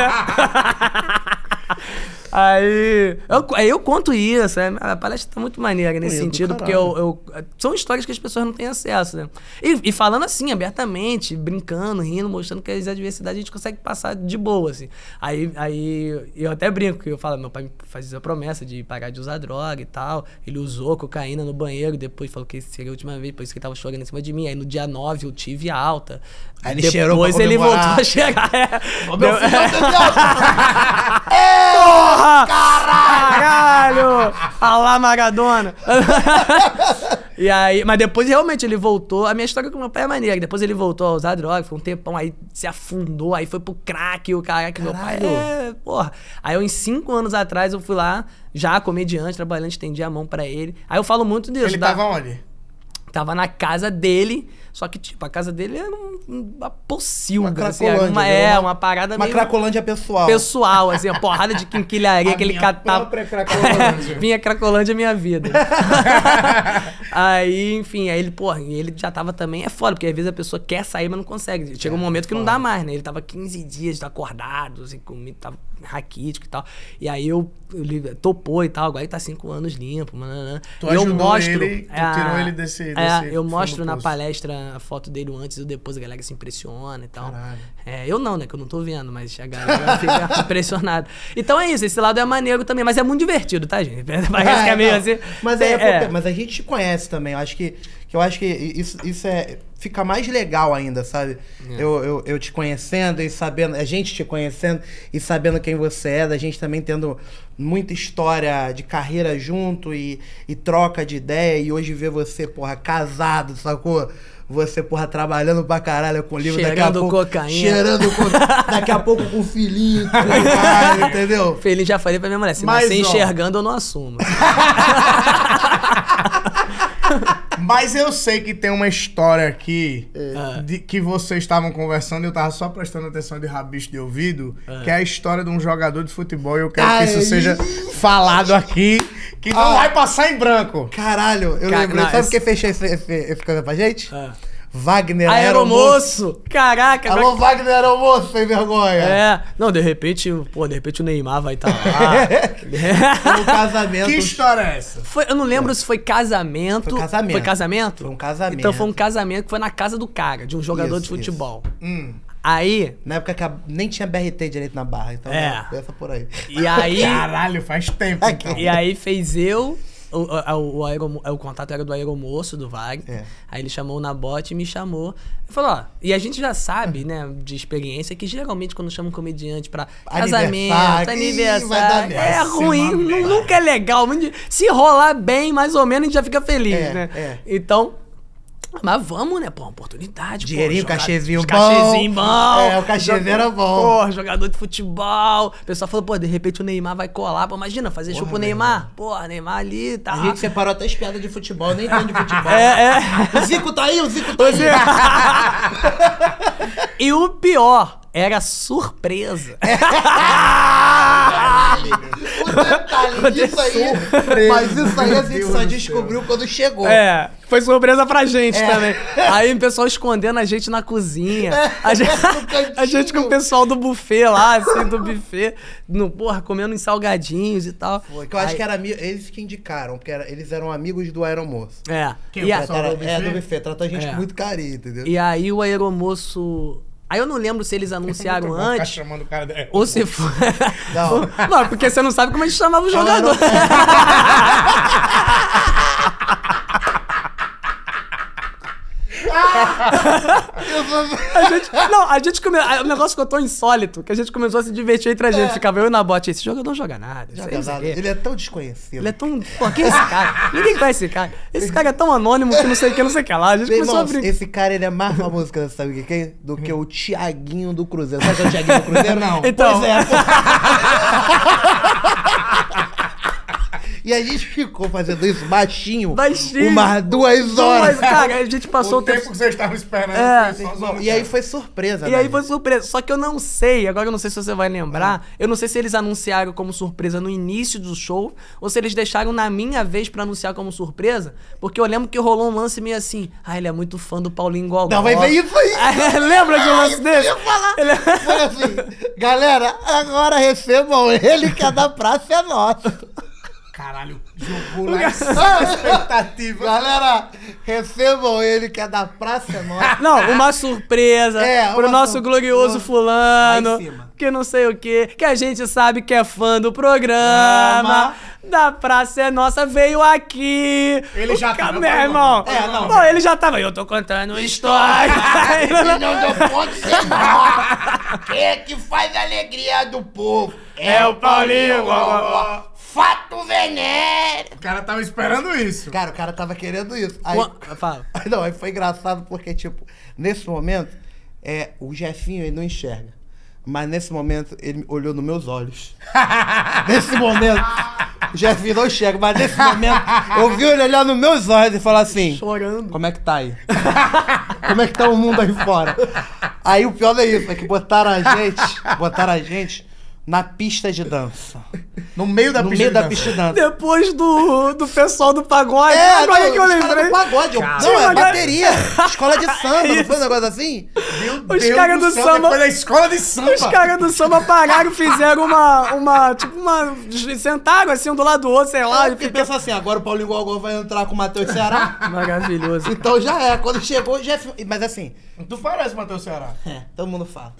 Aí eu conto isso, a palestra tá muito maneira nesse sentido, porque são histórias que as pessoas não têm acesso, né? E falando assim, abertamente, brincando, rindo, mostrando que as adversidades a gente consegue passar de boa, assim. Aí eu até brinco, que eu falo, meu pai me fazia a promessa de parar de usar droga e tal, ele usou cocaína no banheiro, depois falou que seria a última vez, por isso que ele tava chorando em cima de mim, aí no dia 9 eu tive alta. Aí ele cheirou pra depois ele voltou a cheirar. Meu filho Caralho! Olha lá, Maradona! E aí, mas depois realmente ele voltou. A minha história com o meu pai é maneira. Depois ele voltou a usar droga, foi um tempão, aí se afundou, aí foi pro crack, o cara que meu pai. Porra. Aí eu, em 5 anos atrás, eu fui lá, já comediante, trabalhando, estendi a mão pra ele. Aí eu falo muito disso. Ele tava onde? Tava na casa dele, só que, tipo, a casa dele era uma pocilga, uma assim, uma parada uma meio... cracolândia pessoal. Pessoal, assim, uma porrada de quinquilharia que ele catava. Cracolândia. Minha Cracolândia é minha vida. Aí, enfim, aí ele, porra, ele já tava também, é foda, porque às vezes a pessoa quer sair, mas não consegue. Chega um momento que não dá mais, né? Ele tava 15 dias acordado, assim, comigo, tava raquítico e tal. E aí ele topou e tal, agora ele tá 5 anos limpo, mano. Tu ajudou ele, tu tirou ele desse eu mostro na palestra a foto dele antes e depois, a galera se impressiona e tal. Caralho. Eu não, né, que eu não tô vendo, mas a galera fica impressionada. Então é isso, esse lado é maneiro também, mas é muito divertido, tá, gente? Parece que é meio assim... Mas a gente te conhece também, eu acho que isso fica mais legal ainda, sabe? Eu te conhecendo e sabendo, a gente te conhecendo e sabendo quem você é, da gente também tendo muita história de carreira junto e troca de ideia, e hoje ver você, porra, casado, sacou? Você, porra, trabalhando pra caralho com o livro, cheirando daqui a pouco... cocaína. Cheirando cocaína. Daqui a pouco com o filhinho, cara, entendeu? Feliz, já falei pra minha mulher, se nascer enxergando, eu não assumo. Mas eu sei que tem uma história aqui de que vocês estavam conversando e eu tava só prestando atenção de rabicho de ouvido, que é a história de um jogador de futebol, e eu quero que isso seja falado aqui, que não vai passar em branco. Caralho, eu lembrei. Sabe o que fechou esse coisa pra gente? Wagner Aeromoço! Caraca! Alô, Wagner Aeromoço, sem vergonha. Não, de repente o Neymar vai estar lá. Foi um casamento. Que história é essa? Eu não lembro se foi casamento. Foi casamento. Foi casamento? Foi um casamento. Então foi um casamento que foi na casa do cara, de um jogador de futebol. Aí... Na época que nem tinha BRT direito na Barra, então pensa por aí. E aí... Caralho, faz tempo, então. E aí fez o contato era do Aeromoço, do Wagner. Aí ele chamou o Nabote e me chamou. Ele falou, e a gente já sabe, né, de experiência, que geralmente quando chama um comediante pra casamento, aniversário, é ruim, nunca é legal. Se rolar bem, mais ou menos, a gente já fica feliz, né? Então... Mas vamos, né? Pô, uma oportunidade. Dinheirinho, cachezinho bom. Cachezinho bom. O cachezinho era bom. Pô, jogador de futebol. O pessoal falou, pô, de repente o Neymar vai colar. Pô, imagina, fazer show pro Neymar. Pô, Neymar ali, tá. A gente separou até as piadas de futebol, nem entendo de futebol. O Zico tá aí, o Zico tá aí. E o pior, era surpresa. O detalhe disso aí. Mas isso aí a gente só descobriu quando chegou. Foi surpresa pra gente também. Aí o pessoal escondendo a gente na cozinha. A gente com o pessoal do buffet lá, assim, do buffet. Porra, comendo uns salgadinhos e tal. Foi, que eu acho que era eles que indicaram, porque eles eram amigos do Aeromoço. Quem o pessoal do buffet? Do buffet, tratou a gente com muito carinho, entendeu? E aí o Aeromoço... Aí eu não lembro se eles anunciaram antes. Ficar chamando o cara de... Ou se foi... Não. Não, porque você não sabe como a gente chamava o jogador. A gente começou. O negócio ficou tão insólito que a gente começou a se divertir entre a gente. Ficava eu e na bote. Esse jogador não joga nada. Ele é tão desconhecido. Ele é tão. Pô, quem é esse cara? Ninguém conhece esse cara. Esse cara é tão anônimo que não sei o que, não sei o que lá. A gente começou a brincar. Esse cara, ele é mais famoso que sabe quem? Do que o Thiaguinho do Cruzeiro. Sabe quem é o Thiaguinho do Cruzeiro? Não. Então. Pois é. E a gente ficou fazendo isso baixinho. Umas 2 horas. Cara, a gente passou o tempo que vocês estavam esperando. E aí foi surpresa, E aí foi surpresa. Só que eu não sei, agora eu não sei se você vai lembrar, eu não sei se eles anunciaram como surpresa no início do show, ou se eles deixaram na minha vez pra anunciar como surpresa, porque eu lembro que rolou um lance meio assim, ele é muito fã do Paulinho Gogó. Não, vai ver isso aí. Lembra de um lance desse? Eu ia falar. Foi assim, galera, agora recebam ele que a da praça é nossa. Caralho, jogou lá expectativa. Galera, recebam ele que é da praça nossa. Não, uma surpresa pro nosso glorioso fulano, que não sei o que a gente sabe que é fã do programa. Da praça é nossa, veio aqui. Ele já tava. Meu irmão. Não, ele já tava. Eu tô contando uma história. Não pode ser não. Quem é que faz a alegria do povo? É o Paulinho. Fato venéreo. O cara tava esperando isso. Cara, o cara tava querendo isso. Fala. Não, aí foi engraçado porque, tipo, nesse momento, o Jefinho, ele não enxerga. Mas nesse momento, ele olhou nos meus olhos. Nesse momento, o Jefinho não enxerga, mas nesse momento, eu vi ele olhar nos meus olhos e falar assim... Chorando. Como é que tá aí? Como é que tá o mundo aí fora? Aí o pior é isso, é que botaram a gente na pista de dança. No meio da No pista meio de da dança. pista de dança. Depois do pessoal do pagode. É, agora não, que eu os caras lembrei. do pagode. Não, é bateria. Escola de samba, não foi um negócio assim? Meu Os Deus caras do samba- depois da escola de samba. Os caras do samba pararam, fizeram sentaram assim um do lado do outro, sei lá. Ah, porque pensa assim, agora o Paulinho Gogol vai entrar com o Matheus Ceará. Maravilhoso. Então já é. Quando chegou, já... Mas assim... Tu parece Matheus Ceará. É, todo mundo fala.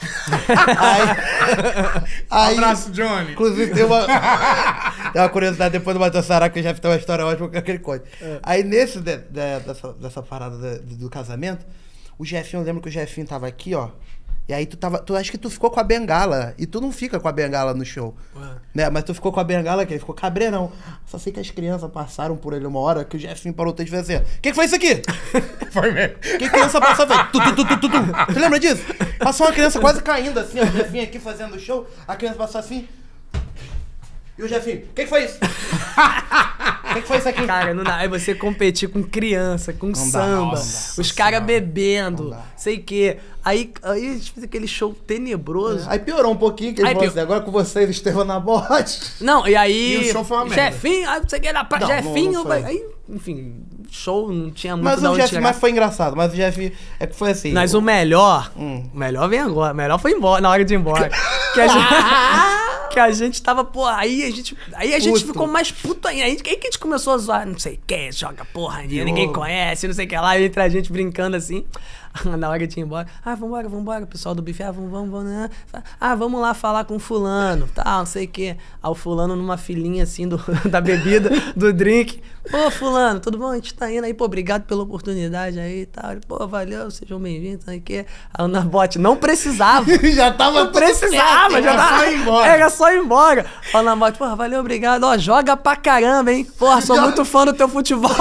aí, Abraço, Johnny. inclusive, tem uma curiosidade depois do Matheus Ceará, que já tem uma história ótima com aquele coisa. Aí, dessa parada do casamento, o Jefinho, eu lembro que o Jefinho tava aqui, ó. E aí tu acho que tu ficou com a bengala. E tu não fica com a bengala no show. Né? Mas tu ficou com a bengala, que ele ficou cabreirão. Só sei que as crianças passaram por ele uma hora que o Jefinho parou e fez assim: o que foi isso aqui? Foi mesmo. Que a criança passou, velho? Tu lembra disso? Passou uma criança quase caindo assim, ó. O Jefinho aqui fazendo o show. A criança passou assim. E o Jefinho, o que foi isso? O que foi isso aqui? Cara, não dá. Aí você competir com criança, com dá, samba, nossa os caras senhora. bebendo, Não dá. sei o quê. Aí a gente fez aquele show tenebroso. Aí piorou um pouquinho, que ele Aí falou pior- assim, agora com vocês, Estevão na bote. Não, e aí. E o show foi uma merda. Jefinho, aí você quer pra Não, Jefinho, não foi. aí, enfim, show não tinha muito Mas da o onde Jeff, tirar. mas foi engraçado. Mas o Jeff, é que foi assim. Mas o melhor vem agora. O melhor foi embora, na hora de ir embora. que a gente tava, pô, aí a gente Puto. ficou mais puto ainda. Aí que a gente começou a zoar, não sei quem, joga porra, ninguém conhece, não sei o que lá, entre a gente brincando assim. Na hora de ir embora, vambora, pessoal do buffet, vamos, né? Vamos lá falar com fulano, tal, não sei o que. Aí o fulano numa filinha assim da bebida, do drink. Pô, fulano, tudo bom? A gente tá indo aí, pô, obrigado pela oportunidade aí e tal. Ele, pô, valeu, sejam bem-vindos, não sei o que. Aí o Nabote, não precisava. Já tava Não precisava, já era tava. só ir embora. Era só ir embora. Ó, Nabote, porra, valeu, obrigado. Ó, joga pra caramba, hein? Porra, sou muito fã do teu futebol.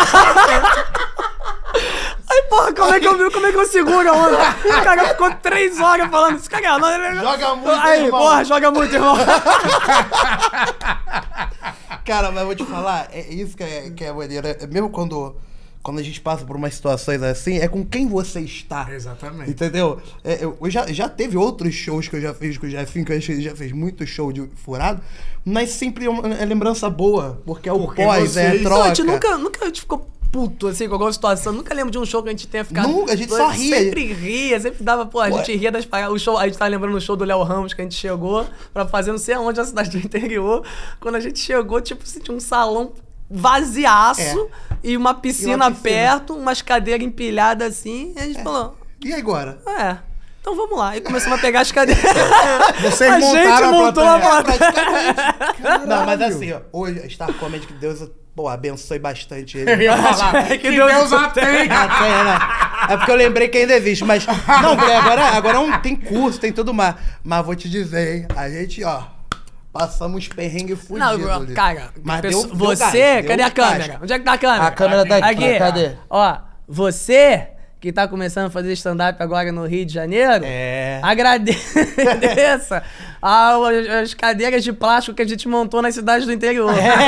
Aí, porra, como é que eu seguro a onda? O cara ficou 3 horas falando isso. Cara, Joga muito, aí, irmão. porra, joga muito, irmão. Cara, mas eu vou te falar, é isso que é maneiro. É mesmo quando a gente passa por umas situações assim, é com quem você está. Exatamente. Entendeu? Eu já teve outros shows que eu já fiz com o Jefinho, que a gente já fez muito show de furado, mas sempre é lembrança boa, porque é o Porque pós, é a vocês- troca. Não, a gente nunca ficou puto, assim, com alguma situação. Nunca lembro de um show que a gente tenha ficado... Nunca, a gente só ria. Sempre ria, sempre dava... Pô, a gente ria das paradas. O show, a gente tava lembrando do show do Léo Ramos, que a gente chegou pra fazer não sei aonde, na cidade do interior. Quando a gente chegou, tipo, assim, tinha um salão vaziaço e uma piscina perto, umas cadeiras empilhadas assim, e a gente falou... E agora? Então vamos lá. E começamos a pegar as cadeiras. Vocês a gente montaram a montou a plateia. plateia. Não, mas assim, ó, hoje, Star Comedy, que Deus, pô, abençoe bastante Eu ele. ia falar. Que Que Deus Deus a tenha. Até, né? É porque eu lembrei que ainda existe, mas... Não, porque agora tem curso, tem tudo mais. Mas vou te dizer, hein, a gente, ó... Passamos perrengue fudido. Não, bro, ali. cara, Mas pessoa- deu você, gás, cadê deu a câmera? gás. Onde é que tá a câmera? A câmera tá aqui, Aqui. cadê? Ó, você que tá começando a fazer stand-up agora no Rio de Janeiro, agradeça as cadeiras de plástico que a gente montou nas cidades do interior.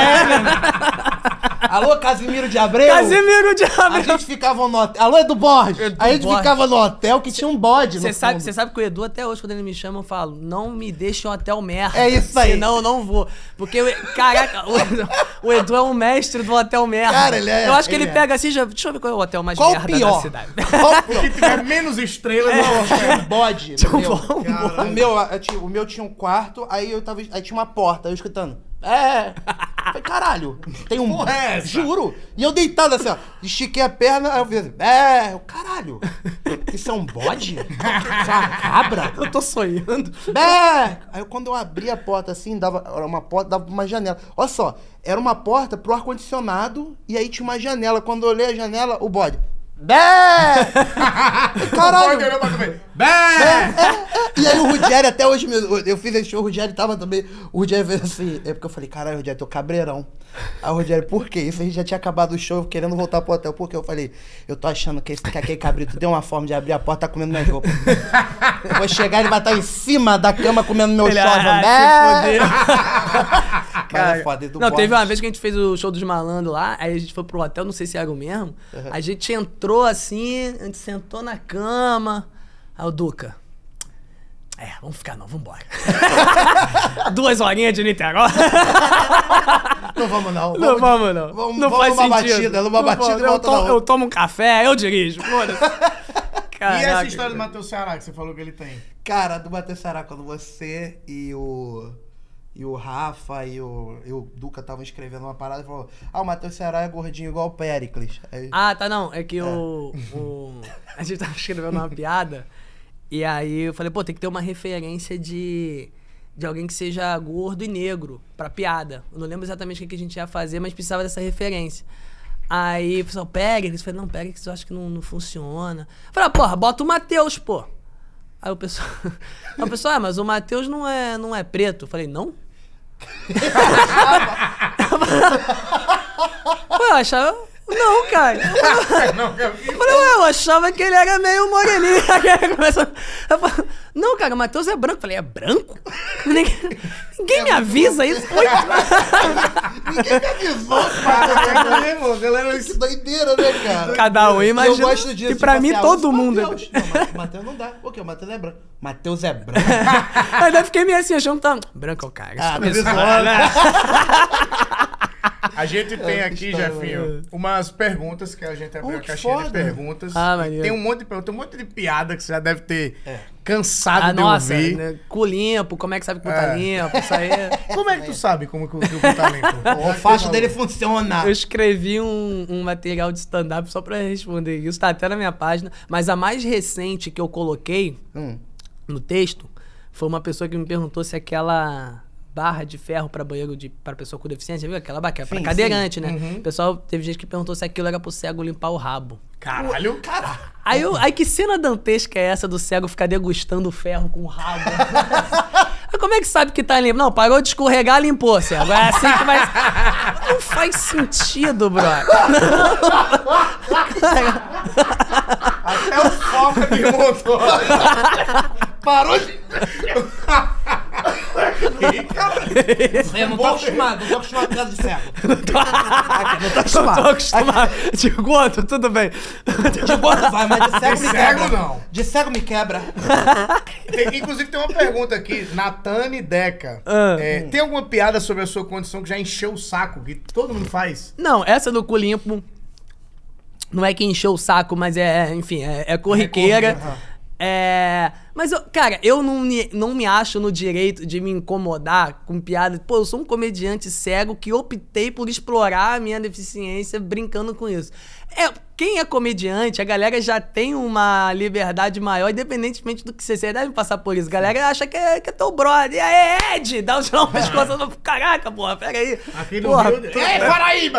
Alô, Casimiro de Abreu? Casimiro de A Abreu. gente ficava no hotel. Alô, Edu Borges? Edu A gente Borges. ficava no hotel que tinha um bode Você no sabe, fundo. você sabe que o Edu, até hoje, quando ele me chama, eu falo, não me deixe em um hotel merda. É isso aí. Senão eu não vou. Porque, caraca, o Edu é um mestre do hotel merda. Cara, ele é- Eu acho que ele ele é. pega assim, deixa eu ver qual é o hotel mais Qual o merda da pior? cidade. Qual o pior? Que tiver menos estrelas, Tinha um bode no meu. bom. O meu tinha um quarto, aí tinha uma porta, eu escutando. Falei, caralho, tem um... Porra é essa? Juro. E eu deitado assim, ó, estiquei a perna, aí eu fiz assim, caralho, isso é um bode? Isso é uma cabra? Eu tô sonhando. Aí quando eu abri a porta assim, era uma porta, dava pra uma janela. Olha só, era uma porta pro ar-condicionado e aí tinha uma janela. Quando eu olhei a janela, o bode. Caralho! Pode olhar pra comer. Bé! E aí o Ruggeri, até hoje, eu fiz esse show, o Ruggeri tava também. O Ruggeri fez assim, é porque eu falei, caralho, Ruggeri, tô cabreirão. Aí o Ruggeri, por quê? Isso a gente já tinha acabado o show, querendo voltar pro hotel. Porque eu falei, eu tô achando que aquele cabrito deu uma forma de abrir a porta, tá comendo minhas roupas. Eu vou chegar, ele vai estar em cima da cama comendo meu Ele, chove. Cara, é foda, Edu não, teve Borges. uma vez que a gente fez o show dos malandros lá, aí a gente foi pro hotel, não sei se era o mesmo. A gente entrou assim, a gente sentou na cama. Aí o Duca, Vamos ficar não, vambora. 2 horinhas de Niterói. Não vamos, não. Não vamos, não. Não faz numa sentido. Numa batida e volta eu tomo um café, eu dirijo. Foda-se. E essa história do Matheus Ceará que você falou que ele tem? Cara, do Matheus Ceará, quando você e o Rafa e o Duca estavam escrevendo uma parada e falou: o Matheus Ceará é gordinho igual o Péricles. Aí... tá, não. É que a gente tava escrevendo uma piada e aí eu falei, tem que ter uma referência de alguém que seja gordo e negro pra piada. Eu não lembro exatamente o que a gente ia fazer, mas precisava dessa referência. Aí o pessoal, Péricles. Eu falei, não, Péricles eu acho que não funciona. Eu falei, bota o Matheus, pô. Aí o pessoal, mas o Matheus não é preto. Eu falei, não? Eu achava... Não, cara. Eu falei, eu achava que ele era meio moreninho. Eu falei, não, cara, o Matheus é branco. Eu falei, é branco? Ninguém me avisa isso. Ninguém me avisou, cara. Galera, que doideira, né, cara? Cada um imagina. Eu gosto disso. E pra mim, todo mundo. Mateus. Não, Matheus não dá. O quê? O Matheus é branco. Matheus é branco. Aí eu fiquei meio assim, achando que tá... Branco é o cara. Tá visual, né? A gente tem aqui, Jefinho, umas perguntas que a gente abriu a caixinha de perguntas. Tem um monte de perguntas, um monte de piada que você já deve ter cansado de ouvir. Né? Cu limpo, como é que sabe que o cu tá limpo? Isso aí. Como é que tu sabe como que o cu tá limpo? O facho dele funciona. Eu escrevi um material de stand-up só pra responder isso, tá até na minha página, mas a mais recente que eu coloquei no texto foi uma pessoa que me perguntou se aquela barra de ferro pra banheiro pra pessoa com deficiência, viu? Aquela barra que é pra cadeirante, né? O pessoal, teve gente que perguntou se aquilo era pro cego limpar o rabo. Caralho. Aí que cena dantesca é essa do cego ficar degustando o ferro com o rabo? Como é que sabe que tá limpo? Não, parou de escorregar, limpou, cego. É assim que vai... Não faz sentido, brother. Até o foco desmontou. Parou de... Eu não tô acostumado com casa de cego. Não tô acostumado. De gordo, tudo bem. De gordo vai, mas de cego De me cego quebra. não. De cego me quebra. Inclusive tem uma pergunta aqui, Natane Deca. Tem alguma piada sobre a sua condição que já encheu o saco, que todo mundo faz? Não, essa do cu limpo não é que encheu o saco, mas enfim, é corriqueira. Mas, cara, eu não me acho no direito de me incomodar com piada. Pô, eu sou um comediante cego que optei por explorar a minha deficiência brincando com isso. Quem é comediante, a galera já tem uma liberdade maior, independentemente do que você deve passar por isso. A galera acha que é teu brother. E aí, Ed, dá um pescoço. Caraca, porra, pega aí. Aqui no Rio... Paraíba!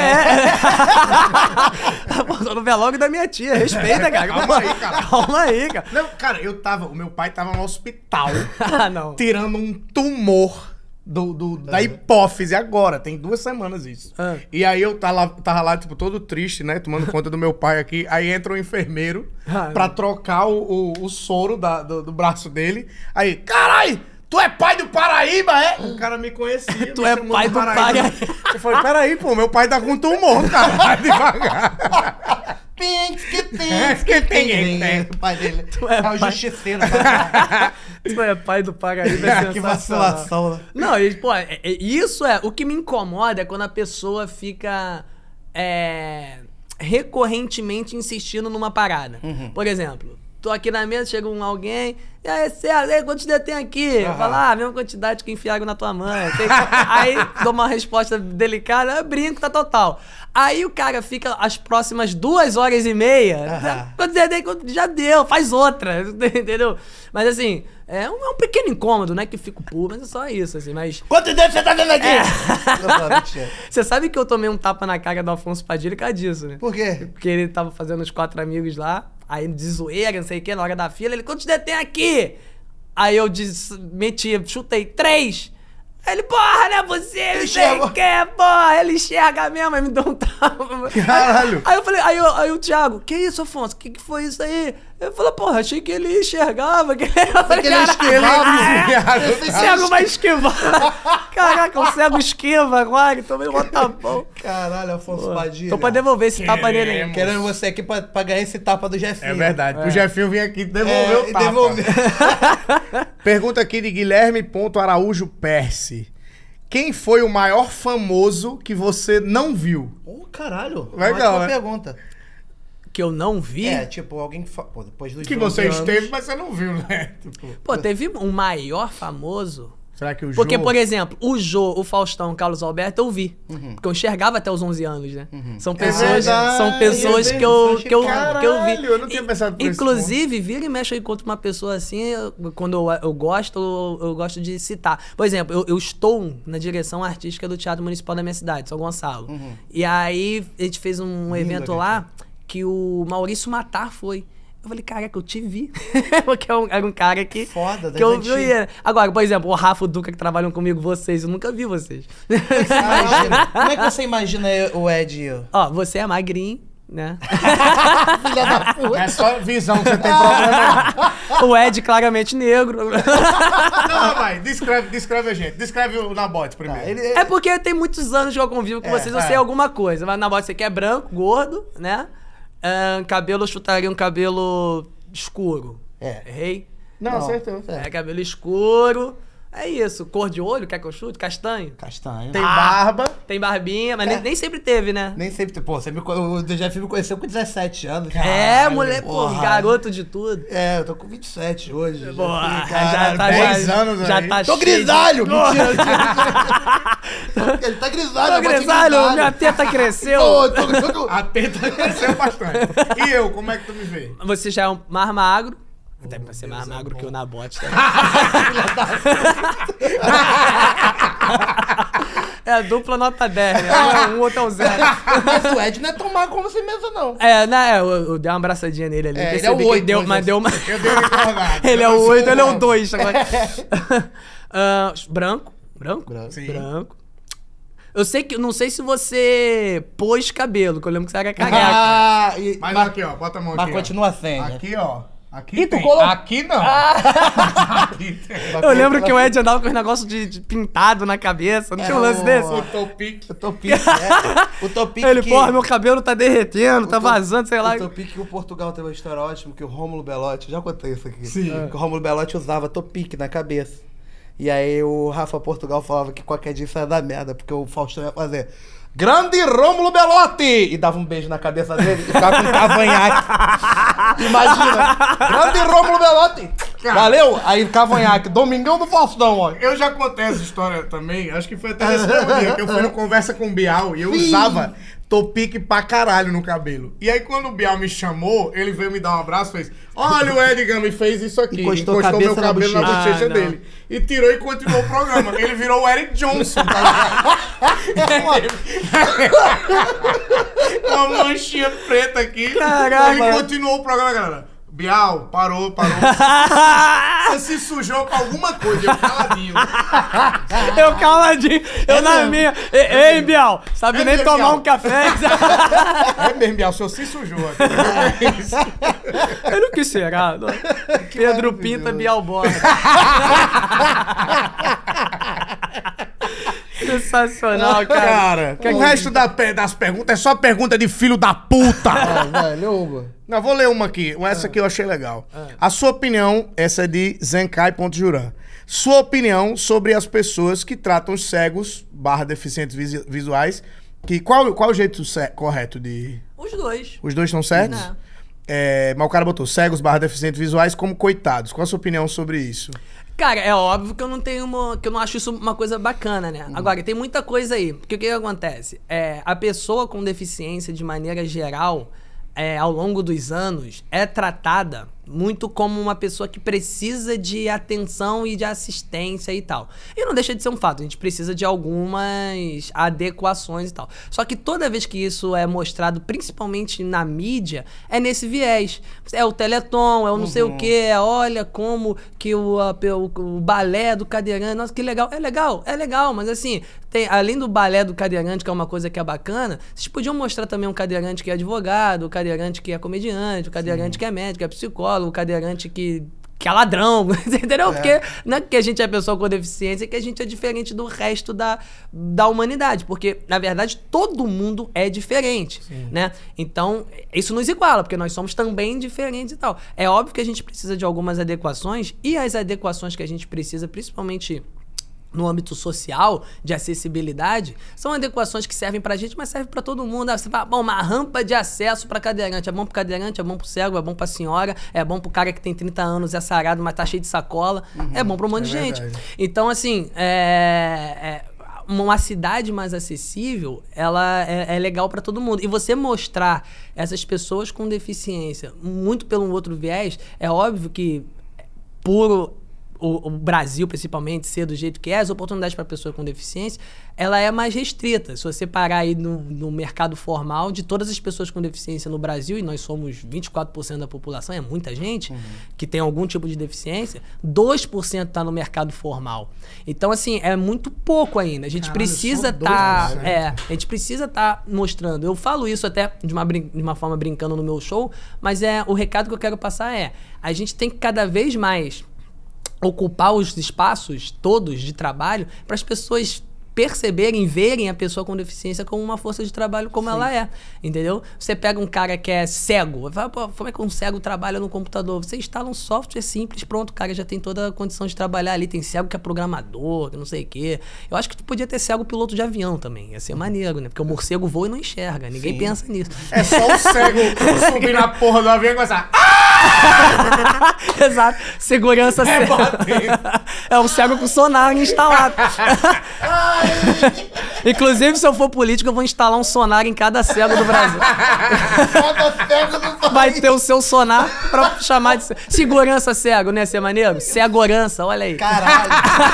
Pô, tô no velório da minha tia, respeita, cara. Calma aí, cara. Não, cara, o meu pai tava no hospital não. tirando um tumor da hipófise agora, tem 2 semanas isso. E aí eu tava lá, tipo, todo triste, né, tomando conta do meu pai aqui, aí entra um enfermeiro pra trocar o soro do braço dele, aí, carai, tu é pai do Paraíba, é? O cara me conhecia. Tu é pai do Paraíba. Eu falei, peraí, pô, meu pai tá com tumor, cara, vai devagar. Que tem. O pai dele. Tu é o justiceiro. Tu é pai do Paraíba. Que vacilação. Não, pô, isso o que me incomoda é quando a pessoa fica recorrentemente insistindo numa parada. Por exemplo, tô aqui na mesa, chega alguém, e aí, César, quantos dedos tem aqui? Eu falo, a mesma quantidade que enfiaram na tua mãe. Aí dou uma resposta delicada, eu brinco, tá total. Aí o cara fica as próximas 2h30, quantos dedos tem? Já deu, faz outra, entendeu? Mas assim, é um pequeno incômodo, né, que fico puro, mas é só isso, assim, mas... Quantos dedos você tá dando aqui? Você sabe que eu tomei um tapa na cara do Afonso Padilha por causa disso, né? Por quê? Porque ele tava fazendo os 4 amigos lá, aí de zoeira, não sei o que, na hora da fila, ele, quantos dedos tem aqui? Aí eu chutei 3. Aí ele, porra, não é você, não sei o que, porra, ele enxerga mesmo, aí me deu um tapa. Caralho. Aí eu falei, aí o Thiago, que isso, Afonso, que foi isso aí? Eu falei, porra, achei que ele enxergava. Eu falei, que ele esquivava. cego vai esquivar. Caraca, o cego esquiva agora, tomei um tapão. Caralho, Afonso Padilha. Tô pra devolver esse tapa nele aí. Querendo você aqui pra ganhar esse tapa do Jefinho. É verdade. O Jefinho vir aqui devolver o tapa. Pergunta aqui de Guilherme.Araújo Perse. Quem foi o maior famoso que você não viu? Caralho. Legal, né? Pergunta. Que eu não vi? Tipo, alguém que... Pô, depois dos Que 12 você anos... esteve, mas você não viu, né? Tipo, Pô, teve um maior famoso... será que o Jô... Porque, por exemplo, o Jô, o Faustão, o Carlos Alberto, eu vi. Porque eu enxergava até os 11 anos, né? São pessoas, verdade, que eu vi. Caralho, eu não tinha pensado por Inclusive, vira e mexe, eu encontro uma pessoa assim, quando eu gosto de citar. Por exemplo, eu estou na direção artística do Teatro Municipal da minha cidade, São Gonçalo. E aí, a gente fez um evento lá que o Maurício Matar foi. Eu falei, caraca, eu te vi. Porque era um cara que... Foda, que eu vi. Agora, por exemplo, o Rafa, o Duca, que trabalham comigo, vocês, eu nunca vi vocês. Imagina. Como é que você imagina o Ed e eu? Ó, você é magrinho, né? Filha da puta. É só visão que você tem problema. O Ed claramente negro. Não, vai, descreve a gente. Descreve o Nabote primeiro. É porque tem muitos anos que eu convivo com vocês, eu sei alguma coisa. Mas na bote você quer branco, gordo, né? Cabelo, chutaria um cabelo escuro. Errei? Não, acertou. Cabelo escuro. É isso. Cor de olho, quer que eu chute? Castanho? Castanho. Tem barba. Tem barbinha, mas nem sempre teve, né? Nem sempre... Pô, o Jeff me conheceu com 17 anos. Moleque, pô, garoto de tudo. Eu tô com 27 hoje. Porra, já tá 10 anos já aí. tá Tô cheio. grisalho! Mentira. Ele tá grisalho. Tô grisalho, minha teta cresceu. A teta cresceu bastante. E eu, como é que tu me vê? Você já é mais magro. Até pra ser mais magro que o Nabote. É a dupla nota 10, né? Um outro é o 0. Mas o Ed não é tão magro como você mesmo, não. Eu dei uma abraçadinha nele ali. Ele é o 8. Mas deu uma... Eu dei uma recordada. Ele é o 8, ele é o 2. Branco. Sim. Branco. Eu sei que... Não sei se você pôs cabelo, que eu lembro que você era careca. Mas aqui, ó. Bota a mão aqui. Mas continua sem. Aqui, ó. Aqui E tu tem. colocou? Aqui não. Aqui tem. Eu lembro que o Ed andava com os negócios de pintado na cabeça. Não tinha um lance desse? O Topic. O Topic Ele, que... porra, meu cabelo tá derretendo, tá vazando, sei lá. O Topic que o Portugal tem uma história ótima, que o Rômulo Belotti, já contei isso aqui. Sim. Que o Rômulo Belotti usava Topic na cabeça. E aí o Rafa Portugal falava que qualquer dia isso ia dar merda, porque o Faustão ia fazer... Grande Rômulo Belotti! E dava um beijo na cabeça dele e ficava com um cavanhaque. Imagina! Grande Rômulo Belotti! Valeu! Aí cavanhaque, Domingão do Faustão, ó. Eu já contei essa história também, acho que foi até nesse mesmo dia, que eu fui no Conversa com o Bial e eu usava Topic pra caralho no cabelo. E aí quando o Bial me chamou, ele veio me dar um abraço e fez: olha, o Edgar me fez isso aqui. Encostou meu cabelo na bochecha não. dele. E tirou e continuou o programa. Ele virou o Eric Johnson, tá ligado? Uma manchinha preta aqui. Caraca. Ele continuou o programa, galera. Bial, parou. Você se sujou com alguma coisa, eu caladinho. Eu caladinho, eu na minha. Ei, Bial, sabe nem mesmo, tomar Bial? um café? É mesmo, Bial, o senhor se sujou aqui. Eu não quis ser, cara. Pedro Pinta, Bial Borba. Sensacional, cara. O resto das perguntas é só pergunta de filho da puta. Velho, Hugo. Não, vou ler uma aqui. Essa aqui eu achei legal. A sua opinião, essa é de Zenkai.Juran. Sua opinião sobre as pessoas que tratam os cegos / deficientes visuais. Qual o jeito correto de... Os dois. Os dois estão certos? Não. Mas o cara botou cegos / deficientes visuais como coitados. Qual a sua opinião sobre isso? Cara, é óbvio que eu não tenho que eu não acho isso uma coisa bacana, né? Agora, tem muita coisa aí. Porque o que acontece? A pessoa com deficiência, de maneira geral, ao longo dos anos, é tratada muito como uma pessoa que precisa de atenção e de assistência e tal. E não deixa de ser um fato, a gente precisa de algumas adequações e tal. Só que toda vez que isso é mostrado, principalmente na mídia, é nesse viés. É o Teleton, é o não sei o quê, olha como que o balé do cadeirante, nossa, que legal. É legal, mas assim, além do balé do cadeirante, que é uma coisa que é bacana, vocês podiam mostrar também um cadeirante que é advogado, o cadeirante que é comediante, o cadeirante que é médico, que é psicólogo, o cadeirante que é ladrão, entendeu? Porque não é que a gente é pessoa com deficiência, é que a gente é diferente do resto da humanidade, porque, na verdade, todo mundo é diferente, né? Então, isso nos iguala, porque nós somos também diferentes e tal. É óbvio que a gente precisa de algumas adequações, e as adequações que a gente precisa, principalmente no âmbito social, de acessibilidade, são adequações que servem pra gente, mas servem pra todo mundo. Você fala, bom, uma rampa de acesso pra cadeirante. É bom pro cadeirante, é bom pro cego, é bom pra senhora, é bom pro cara que tem 30 anos, é sarado, mas tá cheio de sacola. É bom pra um monte de gente. Então, assim, uma cidade mais acessível, ela é legal pra todo mundo. E você mostrar essas pessoas com deficiência muito pelo outro viés, é óbvio que por o Brasil, principalmente, ser do jeito que é, as oportunidades para pessoa com deficiência, ela é mais restrita. Se você parar aí no mercado formal, de todas as pessoas com deficiência no Brasil, e nós somos 24% da população, é muita gente que tem algum tipo de deficiência, 2% está no mercado formal. Então, assim, é muito pouco ainda. A gente precisa estar... a gente precisa estar mostrando. Eu falo isso até de uma forma brincando no meu show, mas o recado que eu quero passar a gente tem que cada vez mais ocupar os espaços todos de trabalho para as pessoas perceberem, verem a pessoa com deficiência como uma força de trabalho como ela é, entendeu? Você pega um cara que é cego, fala, pô, como é que um cego trabalha no computador? Você instala um software simples, pronto, o cara já tem toda a condição de trabalhar ali, tem cego que é programador, que não sei o quê. Eu acho que tu podia ter cego piloto de avião também, ia ser maneiro, né? Porque o morcego voa e não enxerga, ninguém pensa nisso. É só o cego subir na porra do avião e começar... Exato, segurança cego. É um cego com sonar instalado. Inclusive, se eu for político, eu vou instalar um sonar em cada cego do Brasil. Vai ter o seu sonar pra chamar de segurança cego, né? Ser maneiro? Cegorança, olha aí. Caralho.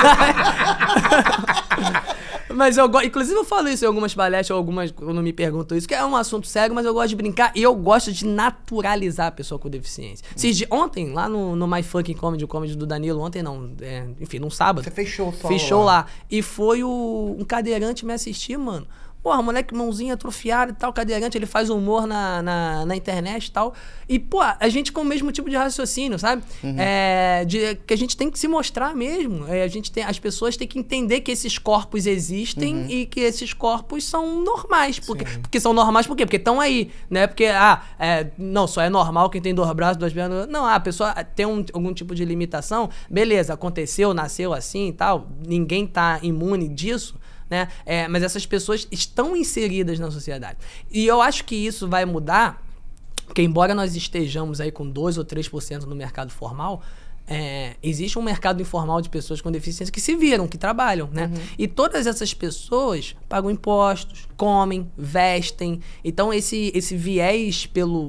Mas inclusive eu falo isso em algumas palestras, algumas quando me perguntam isso, que é um assunto sério, mas eu gosto de brincar e eu gosto de naturalizar a pessoa com deficiência. Ontem, lá no My Fucking Comedy, o comedy do Danilo, ontem não, enfim, num sábado. Você fechou só. Fechou lá. E foi um cadeirante me assistir, mano. Porra, moleque, mãozinha atrofiada e tal, cadeirante, ele faz humor na internet e tal. E, pô, a gente com o mesmo tipo de raciocínio, sabe? Que a gente tem que se mostrar mesmo. As pessoas têm que entender que esses corpos existem e que esses corpos são normais. Porque são normais por quê? Porque estão aí, né? Porque, não, só é normal quem tem 2 braços, 2 pernas. Não, a pessoa tem algum tipo de limitação. Beleza, aconteceu, nasceu assim e tal. Ninguém tá imune disso. Né? Mas essas pessoas estão inseridas na sociedade. E eu acho que isso vai mudar, porque embora nós estejamos aí com 2 ou 3% no mercado formal, existe um mercado informal de pessoas com deficiência que se viram, que trabalham, né? E todas essas pessoas pagam impostos, comem, vestem. Então esse viés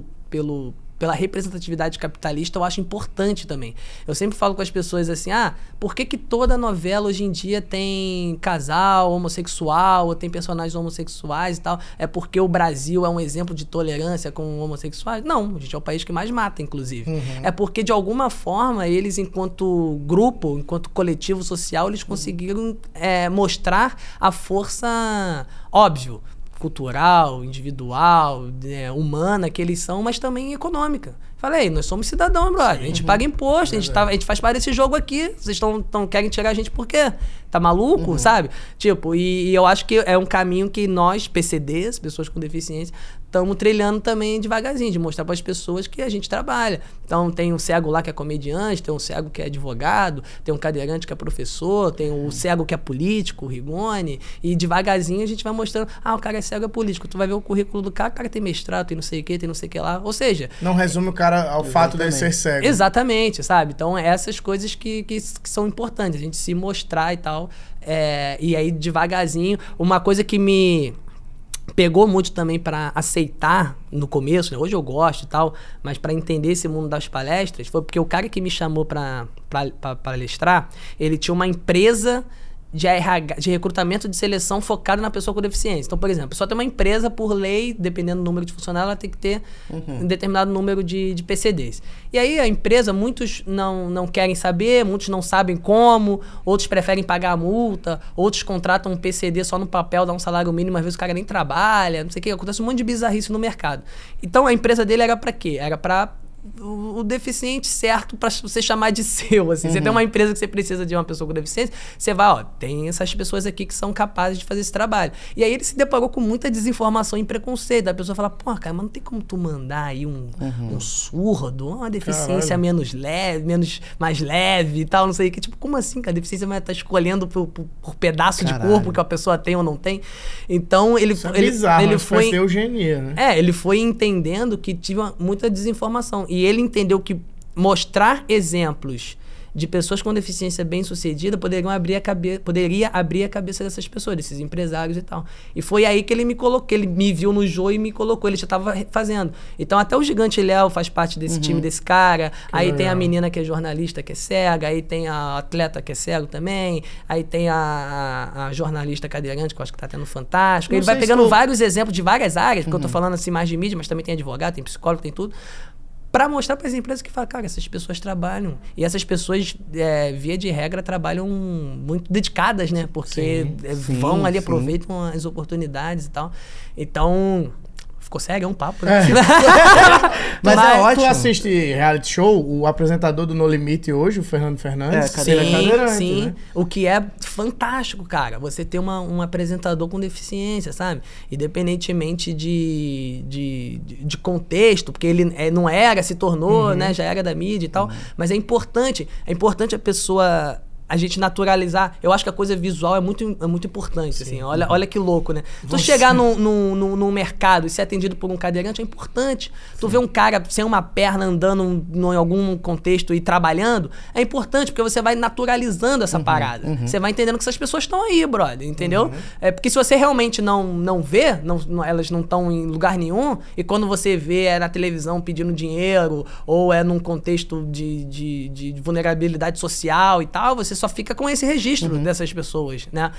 pela representatividade capitalista, eu acho importante também. Eu sempre falo com as pessoas assim, por que toda novela hoje em dia tem casal homossexual, ou tem personagens homossexuais e tal? É porque o Brasil é um exemplo de tolerância com homossexuais? Não, a gente é o país que mais mata, inclusive. É porque, de alguma forma, eles, enquanto grupo, enquanto coletivo social, eles conseguiram mostrar a força, óbvio, cultural, individual, humana que eles são, mas também econômica. Falei, nós somos cidadãos, brother. A gente paga imposto, a gente faz parte desse jogo aqui. Vocês querem tirar a gente por quê? Tá maluco, sabe? Tipo, e eu acho que é um caminho que nós, PCDs, pessoas com deficiência, estamos trilhando também devagarzinho, de mostrar para as pessoas que a gente trabalha. Então, tem um cego lá que é comediante, tem um cego que é advogado, tem um cadeirante que é professor, tem o cego que é político, o Rigoni, e devagarzinho a gente vai mostrando, o cara é cego, é político. Tu vai ver o currículo do cara, o cara tem mestrado, tem não sei o que, tem não sei o que lá. Ou seja... Não resume o cara ao fato dele ser cego. Exatamente, sabe? Então, essas coisas que são importantes, a gente se mostrar e tal. E aí, devagarzinho, uma coisa que me pegou muito também para aceitar no começo, né? Hoje eu gosto e tal, mas para entender esse mundo das palestras foi porque o cara que me chamou para palestrar, ele tinha uma empresa de RH, de recrutamento de seleção focado na pessoa com deficiência. Então, por exemplo, a pessoa tem uma empresa, por lei, dependendo do número de funcionários, ela tem que ter um determinado número de PCDs. E aí a empresa, muitos não querem saber, muitos não sabem como, outros preferem pagar a multa, outros contratam um PCD só no papel, dá um salário mínimo, às vezes o cara nem trabalha, não sei o que, acontece um monte de bizarrice no mercado. Então a empresa dele era para quê? Era para o deficiente certo para você chamar de seu, assim. Você tem uma empresa que você precisa de uma pessoa com deficiência, você vai, ó, tem essas pessoas aqui que são capazes de fazer esse trabalho. E aí ele se deparou com muita desinformação e preconceito. A pessoa fala, pô, cara, mas não tem como tu mandar aí um surdo, uma deficiência menos leve, mais leve e tal, não sei o que. Tipo, como assim, cara? A deficiência vai estar escolhendo por pedaço de corpo que a pessoa tem ou não tem. Então, ele foi eugenia, né? ele foi entendendo que tinha muita desinformação. E ele entendeu que mostrar exemplos de pessoas com deficiência bem-sucedida poderia abrir a cabeça dessas pessoas, desses empresários e tal. E foi aí que ele me colocou, ele me viu no jogo e me colocou, ele já estava fazendo. Então até o Gigante Léo faz parte desse time desse cara, aí tem a menina que é jornalista que é cega, aí tem a atleta que é cego também, aí tem a jornalista cadeirante que eu acho que tá tendo Fantástico. Ele vai pegando vários exemplos de várias áreas, porque eu tô falando assim mais de mídia, mas também tem advogado, tem psicólogo, tem tudo. Para mostrar para as empresas que falam, cara, essas pessoas trabalham. E essas pessoas, via de regra, trabalham muito dedicadas, né? Porque vão ali, aproveitam as oportunidades e tal. Então, ficou sério, é um papo, né? Mas é ótimo. Tu assiste reality show, o apresentador do No Limite hoje, o Fernando Fernandes? Cadeirante, sim. Né? O que é fantástico, cara. Você ter um apresentador com deficiência, sabe? Independentemente de contexto, porque ele não era, se tornou, né? Já era da mídia e tal. Mas é importante a pessoa... A gente naturalizar. Eu acho que a coisa visual é muito importante, assim. Olha que louco, né? Tu chegar num mercado e ser atendido por um cadeirante é importante. Tu ver um cara sem uma perna andando em algum contexto e trabalhando é importante, porque você vai naturalizando essa parada. Você vai entendendo que essas pessoas estão aí, brother, entendeu? Porque se você realmente não vê, elas não estão em lugar nenhum, e quando você vê é na televisão pedindo dinheiro, ou é num contexto de vulnerabilidade social e tal, você só fica com esse registro dessas pessoas, né?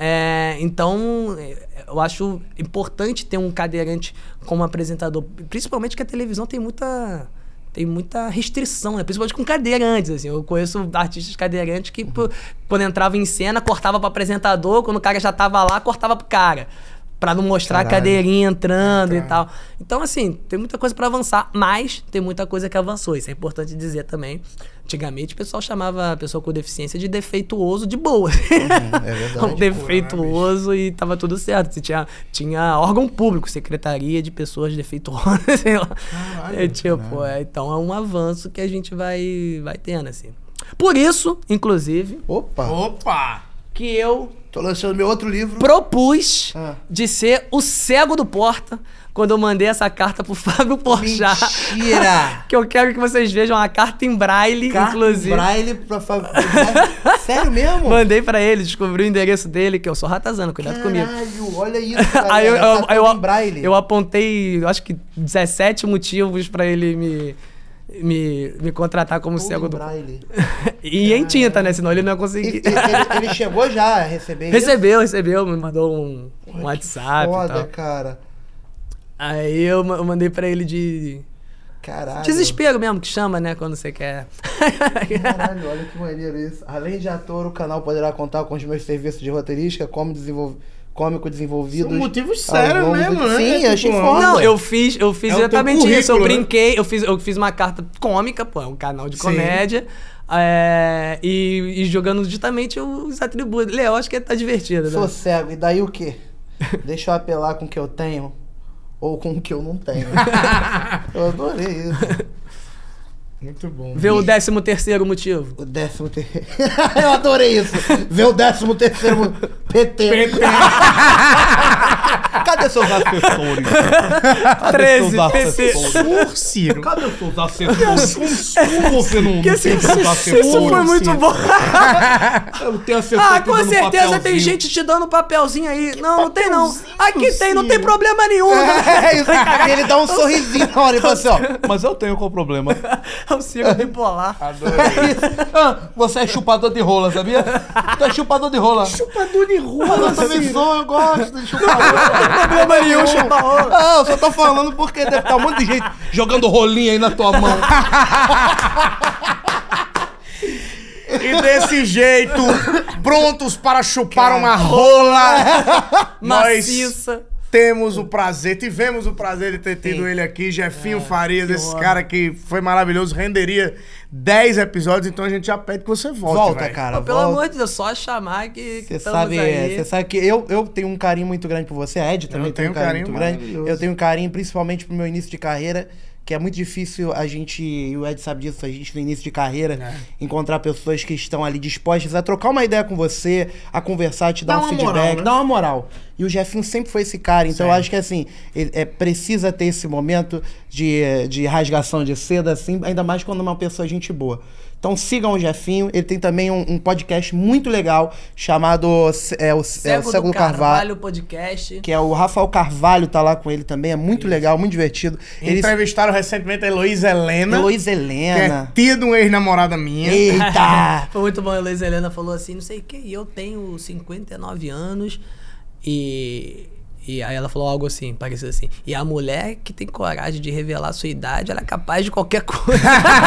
Então, eu acho importante ter um cadeirante como apresentador, principalmente que a televisão tem muita restrição, né? Principalmente com cadeirantes, assim. Eu conheço artistas cadeirantes que, quando entrava em cena, cortava pro apresentador, quando o cara já tava lá, cortava pro cara. Pra não mostrar a cadeirinha entrando e tal. Então, assim, tem muita coisa pra avançar, mas tem muita coisa que avançou. Isso é importante dizer também. Antigamente, o pessoal chamava a pessoa com deficiência de defeituoso de boa. É verdade. Defeituoso e tava tudo certo. Você tinha órgão público, secretaria de pessoas defeituosas, sei lá. Então é um avanço que a gente vai tendo, assim. Por isso, inclusive... Opa! Que eu... Tô lançando meu outro livro. Propus de ser o cego do Porta quando eu mandei essa carta pro Fábio Porchat. Mentira! Que eu quero que vocês vejam a carta em braille, inclusive. Braille pra Fábio. Sério mesmo? Mandei pra ele, descobri o endereço dele, que eu sou ratazana, cuidado comigo. Caralho, olha isso, cara. Aí em braille. eu apontei, acho que 17 motivos pra ele me contratar como cego do... braille. E em tinta, né? Senão ele não ia conseguir. Ele chegou já a receber Recebeu, me mandou um WhatsApp foda, e tal. Cara. Aí eu mandei pra ele de... Caralho. Desespero mesmo, que chama, né? Quando você quer. Caralho, olha que maneiro isso. Além de ator, o canal poderá contar com os meus serviços de roteirista, cômico desenvolvidos. São motivos sérios mesmo, né? Sim, achei foda. Não, eu fiz exatamente isso. Eu brinquei, né? eu fiz uma carta cômica, é um canal de comédia. E jogando justamente os atributos. Léo, acho que tá divertido, né? Sou cego, e daí o quê? Deixa eu apelar com o que eu tenho ou com o que eu não tenho. Eu adorei isso. Muito bom. Vê o 13º motivo. O 13º. Eu adorei isso. Vê o 13º PT. Cadê seus assessores? 13 PT. Ciro. Cadê seus assessores? Como você não tem seus assessores? Isso foi muito bom. Eu tenho assessor Ah, aqui com dando certeza tem papelzinho. gente te dando papelzinho aí. Não, não tem não. Aqui tem, não tem Ciro? problema nenhum. É isso. E ele dá um sorrisinho na hora e fala assim, ó. Mas eu tenho qual problema? É o Ciro bipolar. Adorei. É isso. Ah, você é chupador de rola, sabia? Tu é chupador de rola. Chupador de Mas rola, eu também Ciro. sou, eu gosto de chupar rola. Não tem problema nenhum chupar rola. Ah, eu só tô falando porque deve estar um monte de gente jogando rolinha aí na tua mão. E desse jeito, prontos para chupar uma rola, nós Maciça. tivemos o prazer de ter tido ele aqui, Jefinho Farias, esse cara que foi maravilhoso, renderia 10 episódios, então a gente já pede que você volte, Volta, véio. cara. Pô, pelo volta. amor de Deus, só chamar que Você estamos sabe, aí. você sabe que eu tenho um carinho muito grande por você, a Ed também tem um carinho muito grande. maravilhoso. Eu tenho um carinho principalmente pro meu início de carreira, que é muito difícil a gente, e o Ed sabe disso, a gente no início de carreira, encontrar pessoas que estão ali dispostas a trocar uma ideia com você, a conversar, te dar Dá um uma feedback, moral, né? dar uma moral. E o Jefinho sempre foi esse cara, então eu acho que assim, precisa ter esse momento de rasgação de seda, assim, ainda mais quando uma pessoa é gente boa. Então sigam o Jefinho, ele tem também um podcast muito legal chamado o Cego do Carvalho, podcast. que é o Rafael Carvalho, tá lá com ele também, é muito legal, muito divertido. Eles Entrevistaram recentemente a Heloísa Helena, Heloísa que é Helena. tia de uma ex-namorada minha. Eita! Foi muito bom, a Heloísa Helena falou assim, não sei o que, e eu tenho 59 anos e aí ela falou algo assim, pareceu assim, e a mulher que tem coragem de revelar a sua idade, ela é capaz de qualquer coisa.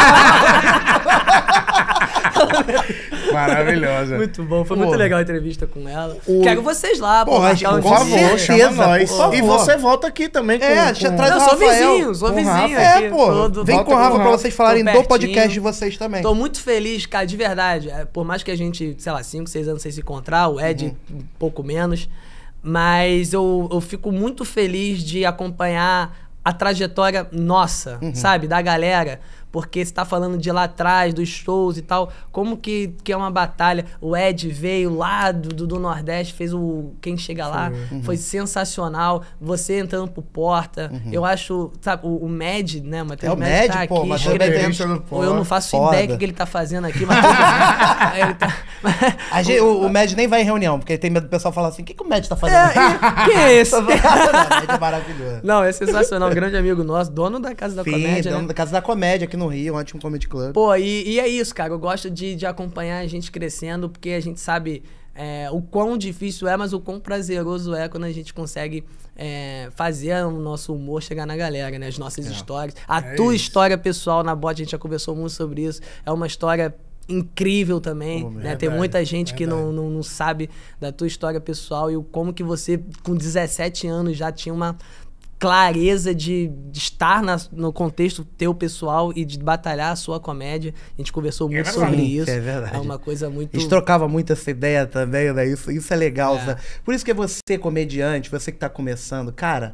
Maravilhosa. Muito bom, foi muito Porra. legal a entrevista com ela. Quero vocês lá, pô. Porra, marcar um com dia. favor, chama nós. por favor. E você volta aqui também com... Já traz Não, o sou Rafael. vizinho, sou com o vizinho Rafa. aqui. Pô, vem volta com o Rafa com o pra Rafa. vocês falarem Tô do pertinho. podcast de vocês também. Tô muito feliz, cara, de verdade. Por mais que a gente, sei lá, 5, 6 anos sem se encontrar, o Ed um pouco menos, mas eu fico muito feliz de acompanhar a trajetória nossa, sabe? Da galera. Porque você tá falando de lá atrás, dos shows e tal, como que é uma batalha. O Ed veio lá do Nordeste, fez o Quem Chega Lá, foi sensacional. Você entrando pro Porta, eu acho, sabe, o Mad, né, Matheus? É o Mad, tá pô, aqui Matheus escrevendo. Mad. Eu não faço Foda. ideia do que ele tá fazendo aqui, mas ele tá... O Mad nem vai em reunião, porque tem medo do pessoal falar assim, o que o Mad tá fazendo? Quem é esse? Não, o Mad é maravilhoso. Não, é sensacional, um grande amigo nosso, dono da Casa da Sim, Comédia, dono né? da Casa da Comédia aqui no Rio, um ótimo comedy club. Pô, e é isso, cara. Eu gosto de acompanhar a gente crescendo, porque a gente sabe o quão difícil é, mas o quão prazeroso é quando a gente consegue fazer o nosso humor chegar na galera, né? As nossas histórias. A tua história pessoal na Bot, a gente já conversou muito sobre isso. É uma história incrível também, né? Tem muita gente que não sabe da tua história pessoal e o como que você, com 17 anos, já tinha uma clareza de estar no contexto teu pessoal e de batalhar a sua comédia. A gente conversou muito sobre isso. É verdade. É uma coisa muito... A gente trocava muito essa ideia também, né? Isso é legal. É. Sabe? Por isso que você, comediante, você que tá começando, cara,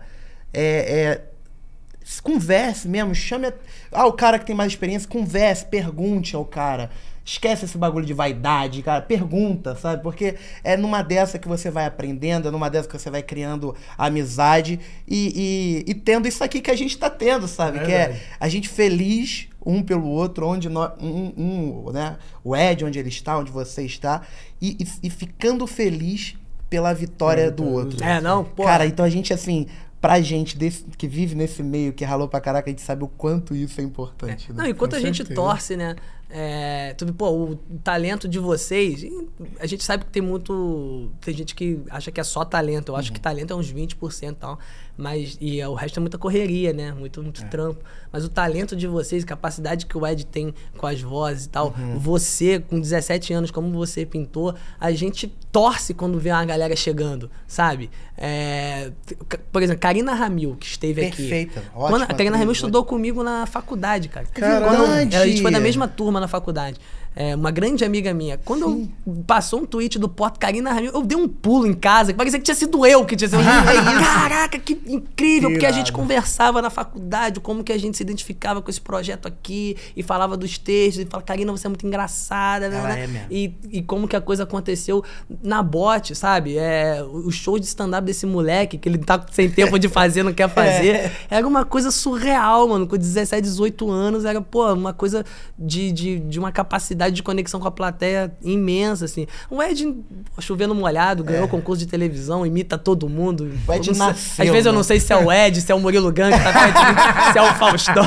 converse mesmo, chame o cara que tem mais experiência, converse, pergunte ao cara. Esquece esse bagulho de vaidade, cara. Pergunta, sabe? Porque é numa dessa que você vai aprendendo, é numa dessa que você vai criando amizade e tendo isso aqui que a gente tá tendo, sabe? Que é a gente feliz um pelo outro, onde nós, né? O Ed, onde ele está, onde você está, e ficando feliz pela vitória do outro. não, pô. Cara, então a gente, assim, pra gente que vive nesse meio, que ralou pra caraca, a gente sabe o quanto isso é importante. Né? Não, enquanto Com a gente certeza. torce, né? O talento de vocês, a gente sabe que tem gente que acha que é só talento. Eu acho que talento é uns 20% e tal. O resto é muita correria, né? Muito trampo. Mas o talento de vocês, a capacidade que o Ed tem com as vozes e tal, você, com 17 anos, como você pintou, a gente torce quando vê uma galera chegando, sabe? Por exemplo, Karina Ramil, que esteve aqui. Perfeita, ótima Quando a Karina atriz, Ramil estudou comigo na faculdade, cara. Verdade. A gente foi da mesma turma na faculdade. uma grande amiga minha. Quando passou um tweet do Porta Karina Ramil, eu dei um pulo em casa, que parecia que tinha sido eu que tinha sido. Caraca, que incrível, porque a gente conversava na faculdade, como que a gente se identificava com esse projeto aqui, e falava dos textos, e falava, Karina, você é muito engraçada, né? Ela é mesmo. E como que a coisa aconteceu na bote, sabe? O show de stand-up desse moleque, que ele tá sem tempo de fazer, não quer fazer. Era uma coisa surreal, mano. Com 17, 18 anos, era, pô, uma coisa de uma capacidade de conexão com a plateia imensa, assim. O Ed, chovendo molhado, ganhou concurso de televisão, imita todo mundo. O Ed nasceu, às vezes eu não sei se é o Ed, se é o Murilo Gun, que tá perto de mim, se é o Faustão.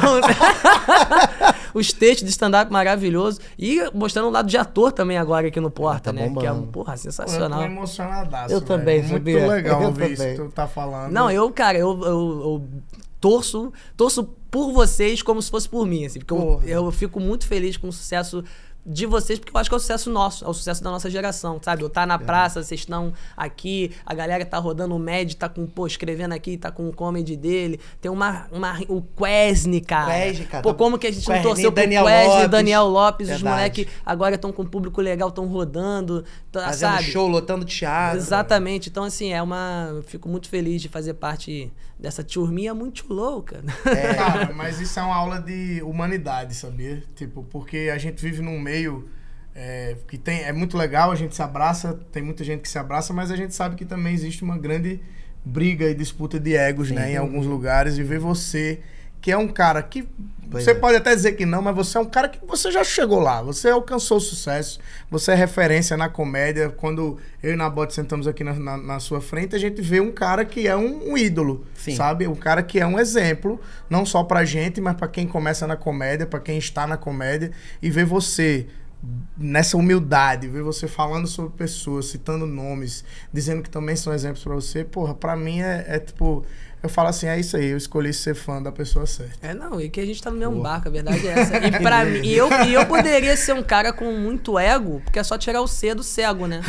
Os textos de stand-up maravilhoso. E mostrando o lado de ator também agora aqui no Porta, né? Que é, porra, sensacional. Eu tô emocionadaço. Eu também, muito sabia? legal Eu ouvir também. isso que tu tá falando. Não, eu torço por vocês como se fosse por mim, assim. Porque eu fico muito feliz com o sucesso de vocês, porque eu acho que é o sucesso nosso, é o sucesso da nossa geração, sabe? Eu tá na praça, vocês estão aqui, a galera tá rodando o Med, tá com, escrevendo aqui, tá com o comedy dele. Tem o Quesne, cara. Pô, como que a gente não torceu pro Quesne, Daniel Lopes, os moleques agora estão com um público legal, estão rodando, fazendo sabe? show, lotando teatro. Exatamente. Então, assim, eu fico muito feliz de fazer parte dessa turminha muito louca. Cara, mas isso é uma aula de humanidade, sabia? Tipo, porque a gente vive num meio que é muito legal, a gente se abraça, tem muita gente que se abraça, mas a gente sabe que também existe uma grande briga e disputa de egos, né? Em alguns lugares, e ver você, que é um cara que... Você pode até dizer que não, mas você é um cara que você já chegou lá. Você alcançou o sucesso. Você é referência na comédia. Quando eu e Nabote sentamos aqui na sua frente, a gente vê um cara que é um ídolo, sabe? Um cara que é um exemplo, não só pra gente, mas pra quem começa na comédia, pra quem está na comédia. E ver você nessa humildade, ver você falando sobre pessoas, citando nomes, dizendo que também são exemplos pra você. Porra, pra mim é tipo... Eu falo assim, é isso aí, eu escolhi ser fã da pessoa certa. Não, e que a gente tá no mesmo barco, a verdade é essa. E pra mim, eu poderia ser um cara com muito ego, porque é só tirar o C do cego, né?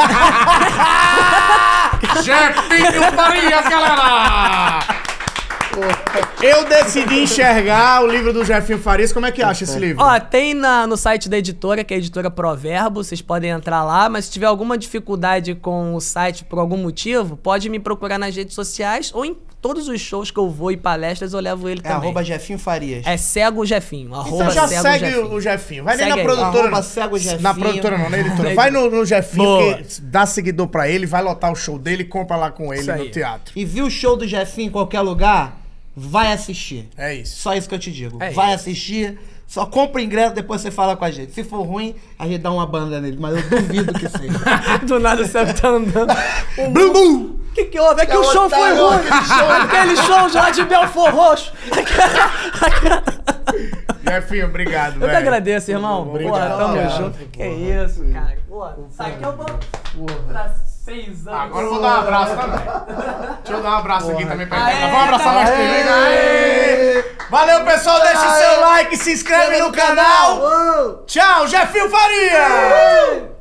Jefinho Farias, galera! Eu decidi enxergar o livro do Jefinho Farias. Como é que acha esse livro? Ó, tem no site da editora, que é a editora Proverbo, vocês podem entrar lá, mas se tiver alguma dificuldade com o site por algum motivo, pode me procurar nas redes sociais ou em todos os shows que eu vou e palestras, eu levo ele também. @ Jefinho Farias. É Cego Jefinho. Então já segue o Jefinho. Vai nem na produtora. Cego Jefinho. Na produtora não, na editora. Vai no Jefinho, que dá seguidor pra ele, vai lotar o show dele e compra lá com ele no teatro. E viu o show do Jefinho em qualquer lugar? Vai assistir. É isso. Só isso que eu te digo. Vai assistir. Só compra o ingresso, depois você fala com a gente. Se for ruim, a gente dá uma banda nele, mas eu duvido que seja. Do nada você tá andando. Blum, blum. O que houve? É que o show foi ruim. Aquele show já de Belfor Roxo. Jefinho, obrigado, velho. Eu que agradeço, irmão. Obrigado. Tamo junto. Que isso, cara. Isso aqui eu vou pra 6 anos. Agora eu vou dar um abraço também. Deixa eu dar um abraço aqui também pra ele. Vamos abraçar mais que Valeu, pessoal. Deixa o seu like, se inscreve no canal. Tchau, Jefinho Farias!